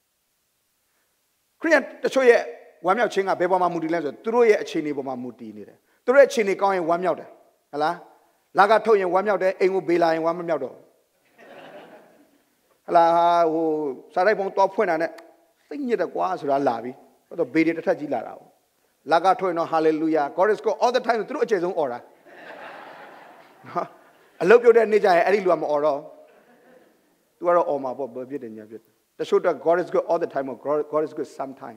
ခရိယန်တချို့ရဲ့ဝမ်းမြောက်ခြင်းကဘယ်ပေါ်မှာမူတည်လဲဆိုတော့သူတို့ရဲ့အခြေအနေပေါ်မှာမူတည်နေတယ်သူတို့ရဲ့အခြေအနေကောင်းရင်ဝမ်းမြောက်တယ်ဟလားလာကထုတ်ရင်ဝမ်းမြောက်တယ်အိမ်ကိုဘေးလာရင်ဝမ်းမမြောက်တော့ဟလားဟိုစားလိုက်ပုံတော့ဖွင့်တာနဲ့စိတ်ညစ်တယ်ကွာဆိုတာလာပြီဟိုတော့ဘေးတွေတစ်ထက်ကြီးလာတာပေါ့လာကထုတ်ရင်တော့ hallelujah god is good all the time သူတို့အခြေဆုံးអော်တာနော်အလုပ်ပြုတ်တဲ့နေ့ကျရင်အဲ့ဒီလူကမអော်တော့ तू आरो ओमा बो बे दे nya bit the show that God is good all the time or God, God is good sometime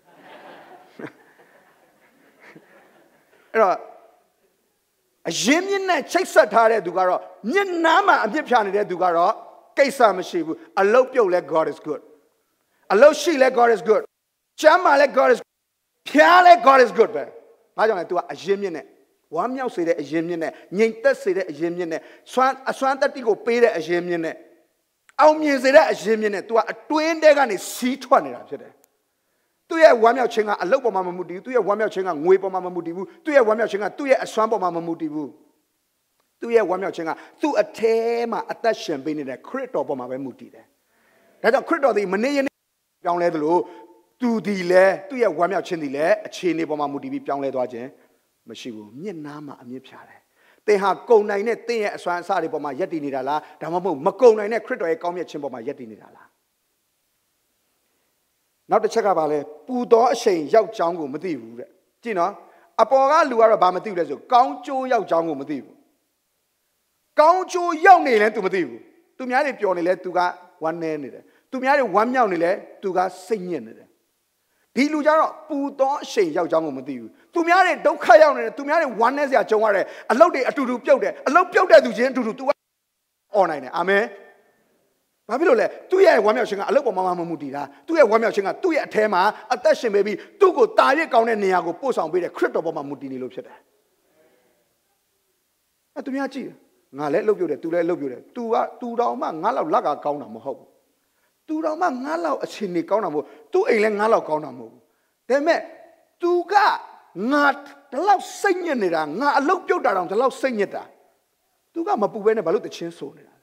အဲ့တော့အရင်မြင့်နဲ့ချိတ်ဆက်ထားတဲ့သူကတော့မျက်နှာမှာအပြစ်ဖြာနေတဲ့သူကတော့ကိစ္စမရှိဘူးအလုတ်ပြုတ်လဲ God is good အလုတ်ရှိလဲ God is good ကျမ်းမာလဲ God is good ဖြားလဲ God is good ပဲဘာကြောင့်လဲ तू ကအရင်မြင့်နဲ့ဝမ်းမြောက်စေတဲ့အရင်မြင့်နဲ့ငြိမ်သက်စေတဲ့အရင်မြင့်နဲ့စွမ်းအစွမ်းတတ္တိကိုပေးတဲ့အရင်မြင့်နဲ့အောင်မြင်စေတဲ့အရင်မြင့်နဲ့ तू ကအတွင်းထဲကနေစီးထွက်နေတာဖြစ်တယ်သူ့ရဲ့ဝမ်းမြောက်ခြင်းကအလုတ်ပေါ်မှာမမူတည်ဘူးသူ့ရဲ့ဝမ်းမြောက်ခြင်းကငွေပေါ်မှာမမူတည်ဘူးသူ့ရဲ့ဝမ်းမြောက်ခြင်းကသူ့ရဲ့အစွမ်းပေါ်မှာမမူတည်ဘူးသူ့ရဲ့ဝမ်းမြောက်ခြင်းကသူ့အထဲမှာအသက်ရှင်ပေးနေတဲ့ခရစ်တော်ပေါ်မှာပဲမူတည်တယ်ဒါကြောင့်ခရစ်တော်သည်မနေရပြောင်းလဲသလိုသူဒီလဲသူ့ရဲ့ဝမ်းမြောက်ခြင်းဒီလဲအခြေအနေပေါ်မှာမူတည်ပြီးပြောင်းလဲသွားခြင်းမရှိဘူးမျက်နှာမှာအမြင့်ဖြာတယ်သင်ဟာကုံနိုင်တဲ့သင်ရဲ့အစွမ်းအစတွေပေါ်မှာယက်တည်နေတာလားဒါမှမဟုတ်မကုံနိုင်တဲ့ခရစ်တော်ရဲ့ကောင်းမြတ်ခြင်းပေါ်မှာယက်တည်နေတာလားနောက်တစ်ချက်ကပါလဲပူသောအရှိန်ရောက်ကြောင်းကိုမသိဘူးတဲ့ကြည့်နော်အပေါ်ကလူကတော့ဘာမသိဘူးလဲဆိုကောင်းကျိုးရောက်ကြောင်းကိုမသိဘူးကောင်းကျိုးရောက်နေလဲ तू မသိဘူးသူများတွေပျော်နေလဲ तू ကဝမ်းနေနေတယ်သူများတွေဝမ်းမြောက်နေလဲ तू ကစိတ်ညစ်နေတယ်ဒီလူကြတော့ပူသောအရှိန်ရောက်ကြောင်းကိုမသိဘူးသူများတွေဒုက္ခရောက်နေတယ်သူများတွေဝမ်းနေစရာကြုံရတယ်အလုတ်တွေအတူတူပြုတ်တယ်အလုတ်ပြုတ်တဲ့သူချင်းအတူတူ तू ကအော်နိုင်တယ်အာမင်ဘာဖြစ်လို့လဲသူ့ရဲ့ဝမ်းမြောက်ခြင်းကအလုတ်ပေါ်မှာမမူတည်တာသူ့ရဲ့ဝမ်းမြောက်ခြင်းကသူ့ရဲ့အထဲမှာအသက်ရှင်ပေးပြီးသူ့ကိုတာရစ်ကောင်းတဲ့နေရာကိုပို့ဆောင်ပေးတဲ့ခရစ်တော်ပေါ်မှာမူတည်နေလို့ဖြစ်တယ်အဲသူများကြည့်ငါလည်းအလုတ်ပြုတ်တယ်သူလည်းအလုတ်ပြုတ်တယ် तू က तू တော်မှငါလောက်လက်ကကောင်းတာမဟုတ်ဘူး तू တော်မှငါလောက်အချိန်နေကောင်းတာမဟုတ်သူ့အိမ်လည်းငါလောက်ကောင်းတာမဟုတ်ဘူးဒါပေမဲ့ तू ကငါဒီလောက်စိတ်ညစ်နေတာငါအလုတ်ပြုတ်တာတောင်ဒီလောက်စိတ်ညစ်တာ तू ကမပူဘဲနဲ့ဘာလို့တချင်းဆိုနေတာ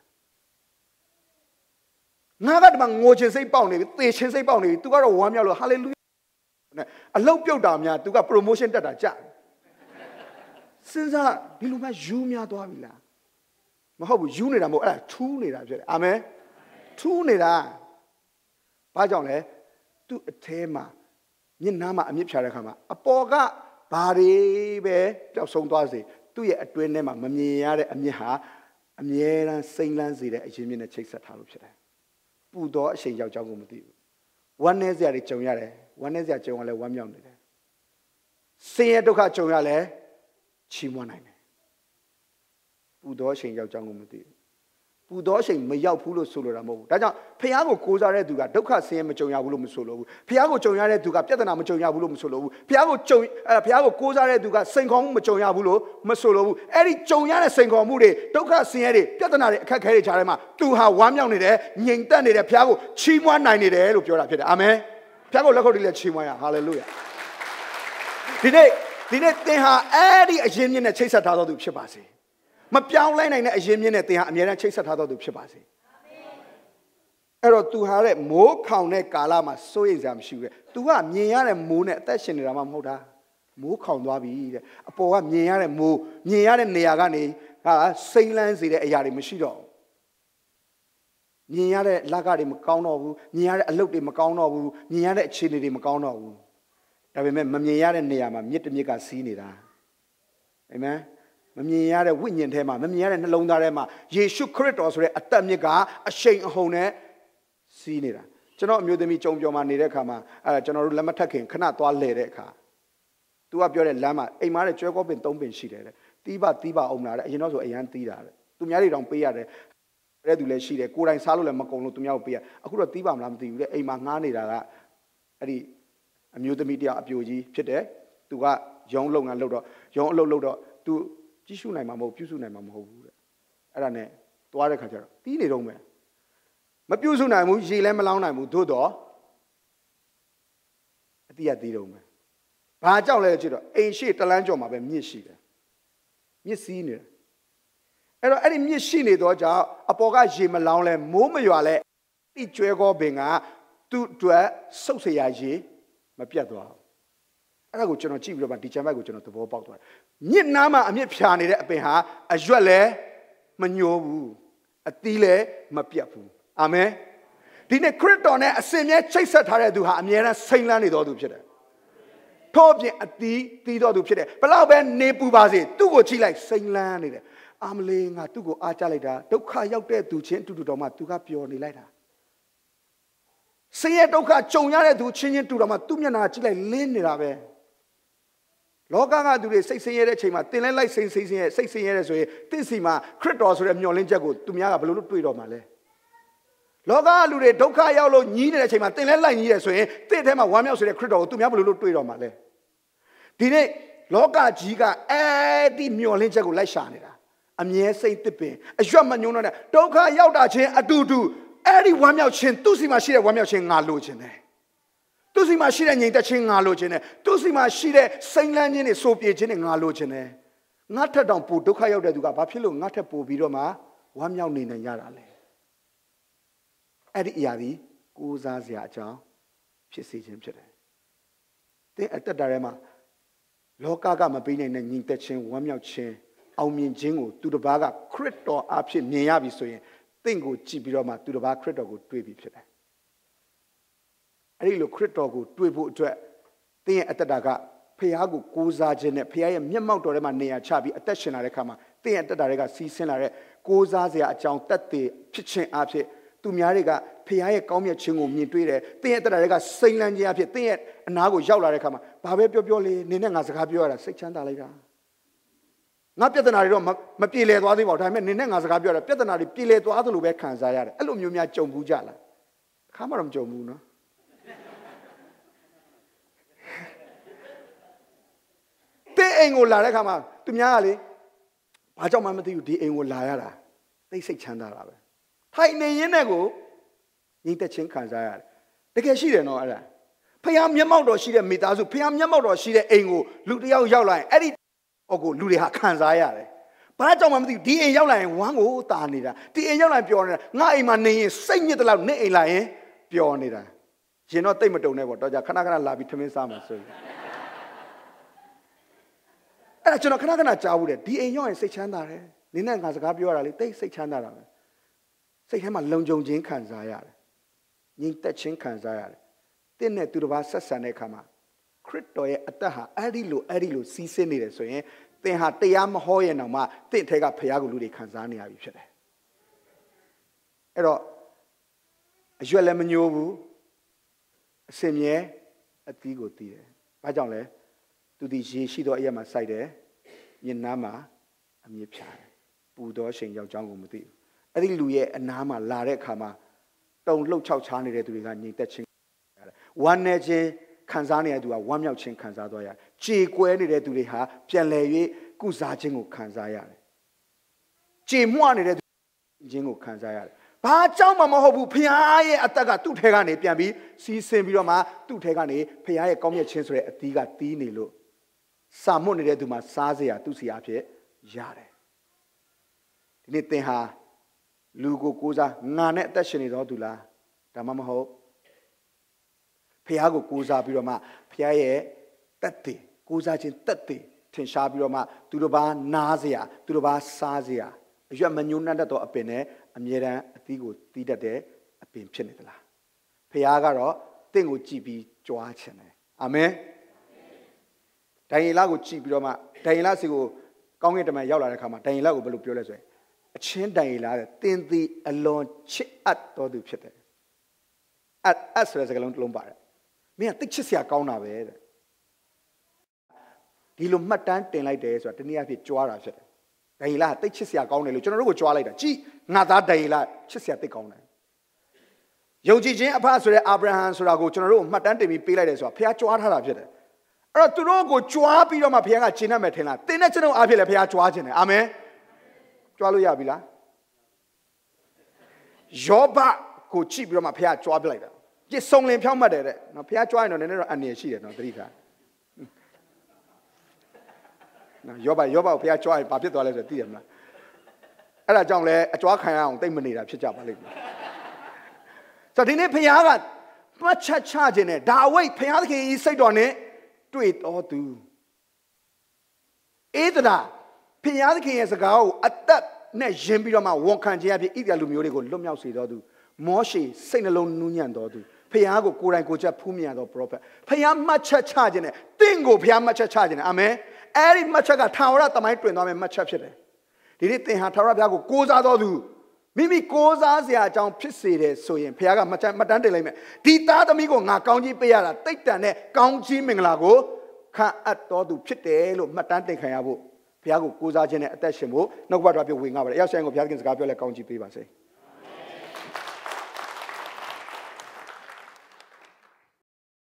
ငါကတမငိုချင်စိတ်ပေါက်နေပြီသေချင်စိတ်ပေါက်နေပြီ तू ကတော့ဝမ်းမြောက်လို့ဟာလေလုယာနဲ့အလုတ်ပြုတ်တာများ तू က promotion တက်တာကြာစဉ်းစားဒီလိုမှယူများသွားပြီလားမဟုတ်ဘူးယူနေတာမဟုတ်အဲ့ဒါထူးနေတာဖြစ်တယ်အာမင်ထူးနေတာဘာကြောင့်လဲ तू အထဲမှာမျက်နှာမှာအမြင့်ဖြာတဲ့ခါမှာအပေါ်ကဘာတွေပဲပျောက်ဆုံးသွားစေသူ့ရဲ့အတွင်းထဲမှာမမြင်ရတဲ့အမြင့်ဟာအမြဲတမ်းစိမ့်လန်းစေတဲ့အရင်မြင့်နဲ့ချိတ်ဆက်ထားလို့ဖြစ်တယ်ပူသောအရှိန်ရောက်ကြောင်းကိုမသိဘူးဝမ်းနည်းစရာတွေကြုံရတယ်ဝမ်းနည်းစရာကြုံရလဲဝမ်းမြောက်နေတယ်ဆင်းရဲဒုက္ခကြုံရလဲချီးမွမ်းနိုင်တယ်ပူသောအရှိန်ရောက်ကြောင်းကိုမသိဘူးပူသောအရှိန်မရောက်ဘူးလို့ဆိုလိုတာမဟုတ်ဘူးဒါကြောင့်ဖခင်ကိုကိုးစားတဲ့သူကဒုက္ခဆင်းရဲမကြုံရဘူးလို့မဆိုလိုဘူးဖခင်ကိုကြုံရတဲ့သူကပြဿနာမကြုံရဘူးလို့မဆိုလိုဘူးဖခင်ကိုကြုံအဲဖခင်ကိုကိုးစားတဲ့သူကစိန်ခေါ်မှုမကြုံရဘူးလို့မဆိုလိုဘူးအဲ့ဒီကြုံရတဲ့စိန်ခေါ်မှုတွေဒုက္ခဆင်းရဲတွေပြဿနာတွေအခက်အခဲတွေကြားထဲမှာသူဟာဝမ်းမြောက်နေတယ်ငြိမ်သက်နေတယ်ဖခင်ကိုချီးမွမ်းနိုင်နေတယ်လို့ပြောတာဖြစ်တယ်အာမင်ဖခင်ကိုလက်ခုပ်တီးလက်ချီးမွမ်းရဟာလေလုယာဒီနေ့ဒီနေ့သင်ဟာအဲ့ဒီအရင်မြင့်နဲ့ချိတ်ဆက်ထားတော်သူဖြစ်ပါစေမပြောင်းလဲနိုင်တဲ့အရင်မြင့်နဲ့သင်ဟာအမြဲတမ်းချိတ်ဆက်ထားတော်သူဖြစ်ပါစေအဲ့တော့ तू ဟာတဲ့မိုးခေါင်တဲ့ကာလမှာစိုးရိမ်စရာမရှိဘူးတဲ့ तू ကမြင်ရတဲ့မိုးနဲ့အသက်ရှင်နေတာမှမဟုတ်တာမိုးခေါင်သွားပြီတဲ့အပေါ်ကမြင်ရတဲ့မိုးမြင်ရတဲ့နေရာကနေဟာစိမ့်လန်းစေတဲ့အရာတွေမရှိတော့မြင်ရတဲ့လက်ကတွေမကောင်းတော့ဘူးမြင်ရတဲ့အလုပ်တွေမကောင်းတော့ဘူးမြင်ရတဲ့အခြေအနေတွေမကောင်းတော့ဘူးဒါပေမဲ့မမြင်ရတဲ့နေရာမှာမြစ်တစ်မြစ်ကစီးနေတာအာမင်မမြင်ရတဲ့ဝိညာဉ်ထဲမှာမမြင်ရတဲ့နှလုံးသားထဲမှာယေရှုခရစ်တော်ဆိုတဲ့အသက်မြစ်ကအရှိန်အဟုန်နဲ့စီးနေတာကျွန်တော်အမျိုးသမီးကြုံပြောမှာနေတဲ့အခါမှာအဲကျွန်တော်တို့လက်မထက်ခင်ခဏသွားလဲတဲ့အခါ तू ကပြောတဲ့လမ်းမှာအိမ်မားတဲ့ကျွဲကောပင်သုံးပင်ရှိတယ်တဲ့တီးပါတီးပါအောင်လာတဲ့အရင်တော့ဆိုအရန်တီးတာတဲ့သူများတွေတောင်ပေးရတယ်တဲ့သူလည်းရှိတယ်ကိုယ်တိုင်စားလို့လည်းမကုန်လို့သူများကိုပေးရအခုတော့တီးပါမလားမသိဘူးတဲ့အိမ်မှာငှားနေတာကအဲ့ဒီအမျိုးသမီးတယောက်အပြိုကြီးဖြစ်တယ် तू ကရုံးလုပ်ငန်းလုပ်တော့ရုံးအလုပ်လုပ်တော့ तू ကြည့်ရှုနိုင်မှာမဟုတ်ပြုစုနိုင်မှာမဟုတ်ဘူးတဲ့အဲ့ဒါနဲ့သွားတဲ့ခါကျတော့တီးနေတော့မယ်မပြုစုနိုင်ဘူးရေလည်းမလောင်းနိုင်ဘူးသို့တော့အတိအတီးတော့မယ်ဘာကြောင့်လဲကြည့်တော့အိမ်ရှိတလန်းကျော်မှာပဲမြစ်ရှိတယ်မြစ်စီးနေတယ်အဲ့တော့အဲ့ဒီမြစ်ရှိနေတော့ကြောင့်အပေါ်ကရေမလောင်းလဲမိုးမရွာလဲတိကျွဲကောပင်ကသူ့အတွက်စုပ်เสียရေမပြတ်သွားဘူးအဲ့ဒါကိုကျွန်တော်ကြည့်ပြီးတော့ဒီချမ်းဘက်ကိုကျွန်တော်သဘောပေါက်သွားတယ်မြစ်နားမှာအမြစ်ဖြာနေတဲ့အပင်ဟာအရွက်လည်းမညှိုးဘူးအသီးလည်းမပြတ်ဘူးအာမင်ဒီနေ့ခရစ်တော်နဲ့အစဉ်မြဲချိတ်ဆက်ထားတဲ့သူဟာအမြဲတမ်းစိမ့်လန်းနေတော်သူဖြစ်တယ်ထို့ပြင်အသီးသီးတော်သူဖြစ်တယ်ဘလောက်ပဲနေပူပါစေသူ့ကိုကြည့်လိုက်စိမ့်လန်းနေတယ် Amling to go Achalida, Doka Yaude to Chin to Doma, to have your later. Say it, Doka, Chonyana to Chin to Doma, Tumiana, Chile, Lindabe. Loga do the six years, Chima, Tin like six years, six years away, Tissima, Critos, and Yolinjago, Tumia, Blue Tweedomale. Loga Lude, Doka Yalo, needed a Chima, Tin like years away, take them a one house with a Crito, Tumia Blue Tweedomale. Dine, Loga Giga, Eddie Yolinjago, like Shanida. I'm yes, say tipping. A shaman, you know that. Doka Yaudache, a do do. Eddie one out chin, Tusi Machine, one out chin, Alogene. Tusi Machine and Yintaching Alogene. Tusi Machine, Saint Lanyan is so pigeon in Alogene. Not a dump, Doka Yauda, Papilo, not a po Bidoma, one young Nina Yarale. Eddie Yadi, Guzaz Yacha, she sees him today. They at the Darema. Loka Gama being in Yintachin, one out chin. I mean, Jingo to the baga, crypto option, Niabi so Tingo Chibiroma to the back crypto go to be today. I look crypto go to a thing at the daga, Piago, Goza, Janet, Pia, Yamount or Emania Chabi, attention at the Kama, thing at the Daraga, season, Goza, the account that the pitching up to Miariga, Pia, Comia Chingo, me to it, thing at the Daraga, Saint Landia, thing at Nago Jaula Kama, Babio Bioli, Nina Zabiola, six hundred later. Not better than I don't Mapile, what about I mean, Nina Zabiola, better than I pile to other Lubekan Zayar, Alumia Jomujala. Kamaram Jomuna. They ain't going to come out to Miali. I don't remember you, they ain't going to They say Chandala. High Nayanego, Nita Chinkanzayar. They can see it no other. Payam Yamato, she didn't meet us, Payam Yamato, she didn't ain't look the Yaula, Eddie. Or go Ludia Kanzaya. But I don't want to do a young one old Tanida. The young line Piona, Naimani, sing it aloud, nay, lie, Pionida. She not think to never, Doja Kanaka love it to me summer. And I don't know Kanaka Chawde, D A young say Chandare. Nina has a gabiora, they say Chandara. Say him a long Jong Jin Kanzaya. Yin touching Kanzaya. Then to the Vasa Sanekama. Critoy at the ha, Adilu, Adilu, season it so eh. They had the Yam Hoy and Nama, they take up Piaguli Kanzania. Ero, as you are lemon yobu, same year, a tigo tea. Pajale, to the Shido Yama side, Yenama, a Mipcha, Budo, Shin Yao Jungle Muti. Adilu, and Nama, Lare Kama, don't look chow chani to be gun, touching. One edge. Kanzania do a one yaw chin Kanzadoya. Chi Queni to the ha, Pianle, Guzajingo Kanzaya. Chi Moani Jingo Kanzaya. Pachama Mohobu Piae Ataga to Tegani Piambi, see Sembiroma, to Tegani, Piae Comia Chinsre, a Tiga Tinilo. Some money to Masazia to see Ape, Yare. Niteha, Lugo Kuza, Nane Tashini Dodula, Tamamaho. Piago Kuza Biroma, Piae, Tati, Kuza Chin Tati, Tinsha Biroma, Turuba, Nazia, Turuba, Sazia. If you are Manuna to a pene, a Mira, a Tigo, Tida de, a pin penitla. Piagaro, Tingo G B Joachene. Amen. Dailago G Biroma, Dailasigo, going to my Yala Kama, Dailago Belupioles. A chin Daila, Tin the alone chit at Todu Chete. At as well as a Lombard. Me a Tixia Kauna Ved. Dilumatan ten like days or ten years with Joara. Daila, Tixia Kauna, General Joala. Gee, not that Daila, Chisia Ticona. Yoji, a pastor, Abraham Surago, General, Matante, me Pilates or Pia Joara. Or to go Joapi on my Pia China Metena. The national Avila Pia Joajan. Amen. Joaluya Villa. Joba go cheap on my Pia Joablader. Just song name Pamade, no Pia join on another and she no three. No, Yoba Yoba Pia join, Papi dollars a team. And I don't let a jock hang they money that shit up. So didn't pay out much charging it. That way, pay out he said on it, do it or do. Either that, pay out he as a go at that net Jimbioma won't can't have either Lumurigo, Lumia Sidodu, Moshi, Saint Alone Nunian Dodu. Piago Kuran Goja Pumia do proper. Payam much charging it. Dingo Piam much charging it. Amen. Every much I got tower at the mic when I'm much upset. ဒီနေ့သင်ဟာထာဝရဘုရားကိုကိုးစားတော်သူမိမိကိုးစားစရာအကြောင်းဖြစ်စေတယ်ဆိုရင်ဘုရားကမတန်းတင်လိုက်မယ်ဒီသားသမီးကိုငါကောင်းကြီးပေးရတာတိတ်တန်တဲ့ကောင်းကြီးမင်္ဂလာကိုခံအပ်တော်သူဖြစ်တယ်လို့မှတ်တမ်းတင်ခံရဖို့ဘုရားကိုကိုးစားခြင်းနဲ့အသက်ရှင်ဖို့နှုတ်ကပတ်တော်ပြဝင်ငါပါတယ်ရောက်ဆိုင်ကိုဘုရားသခင်စကားပြောလဲကောင်းကြီးပေးပါစေ။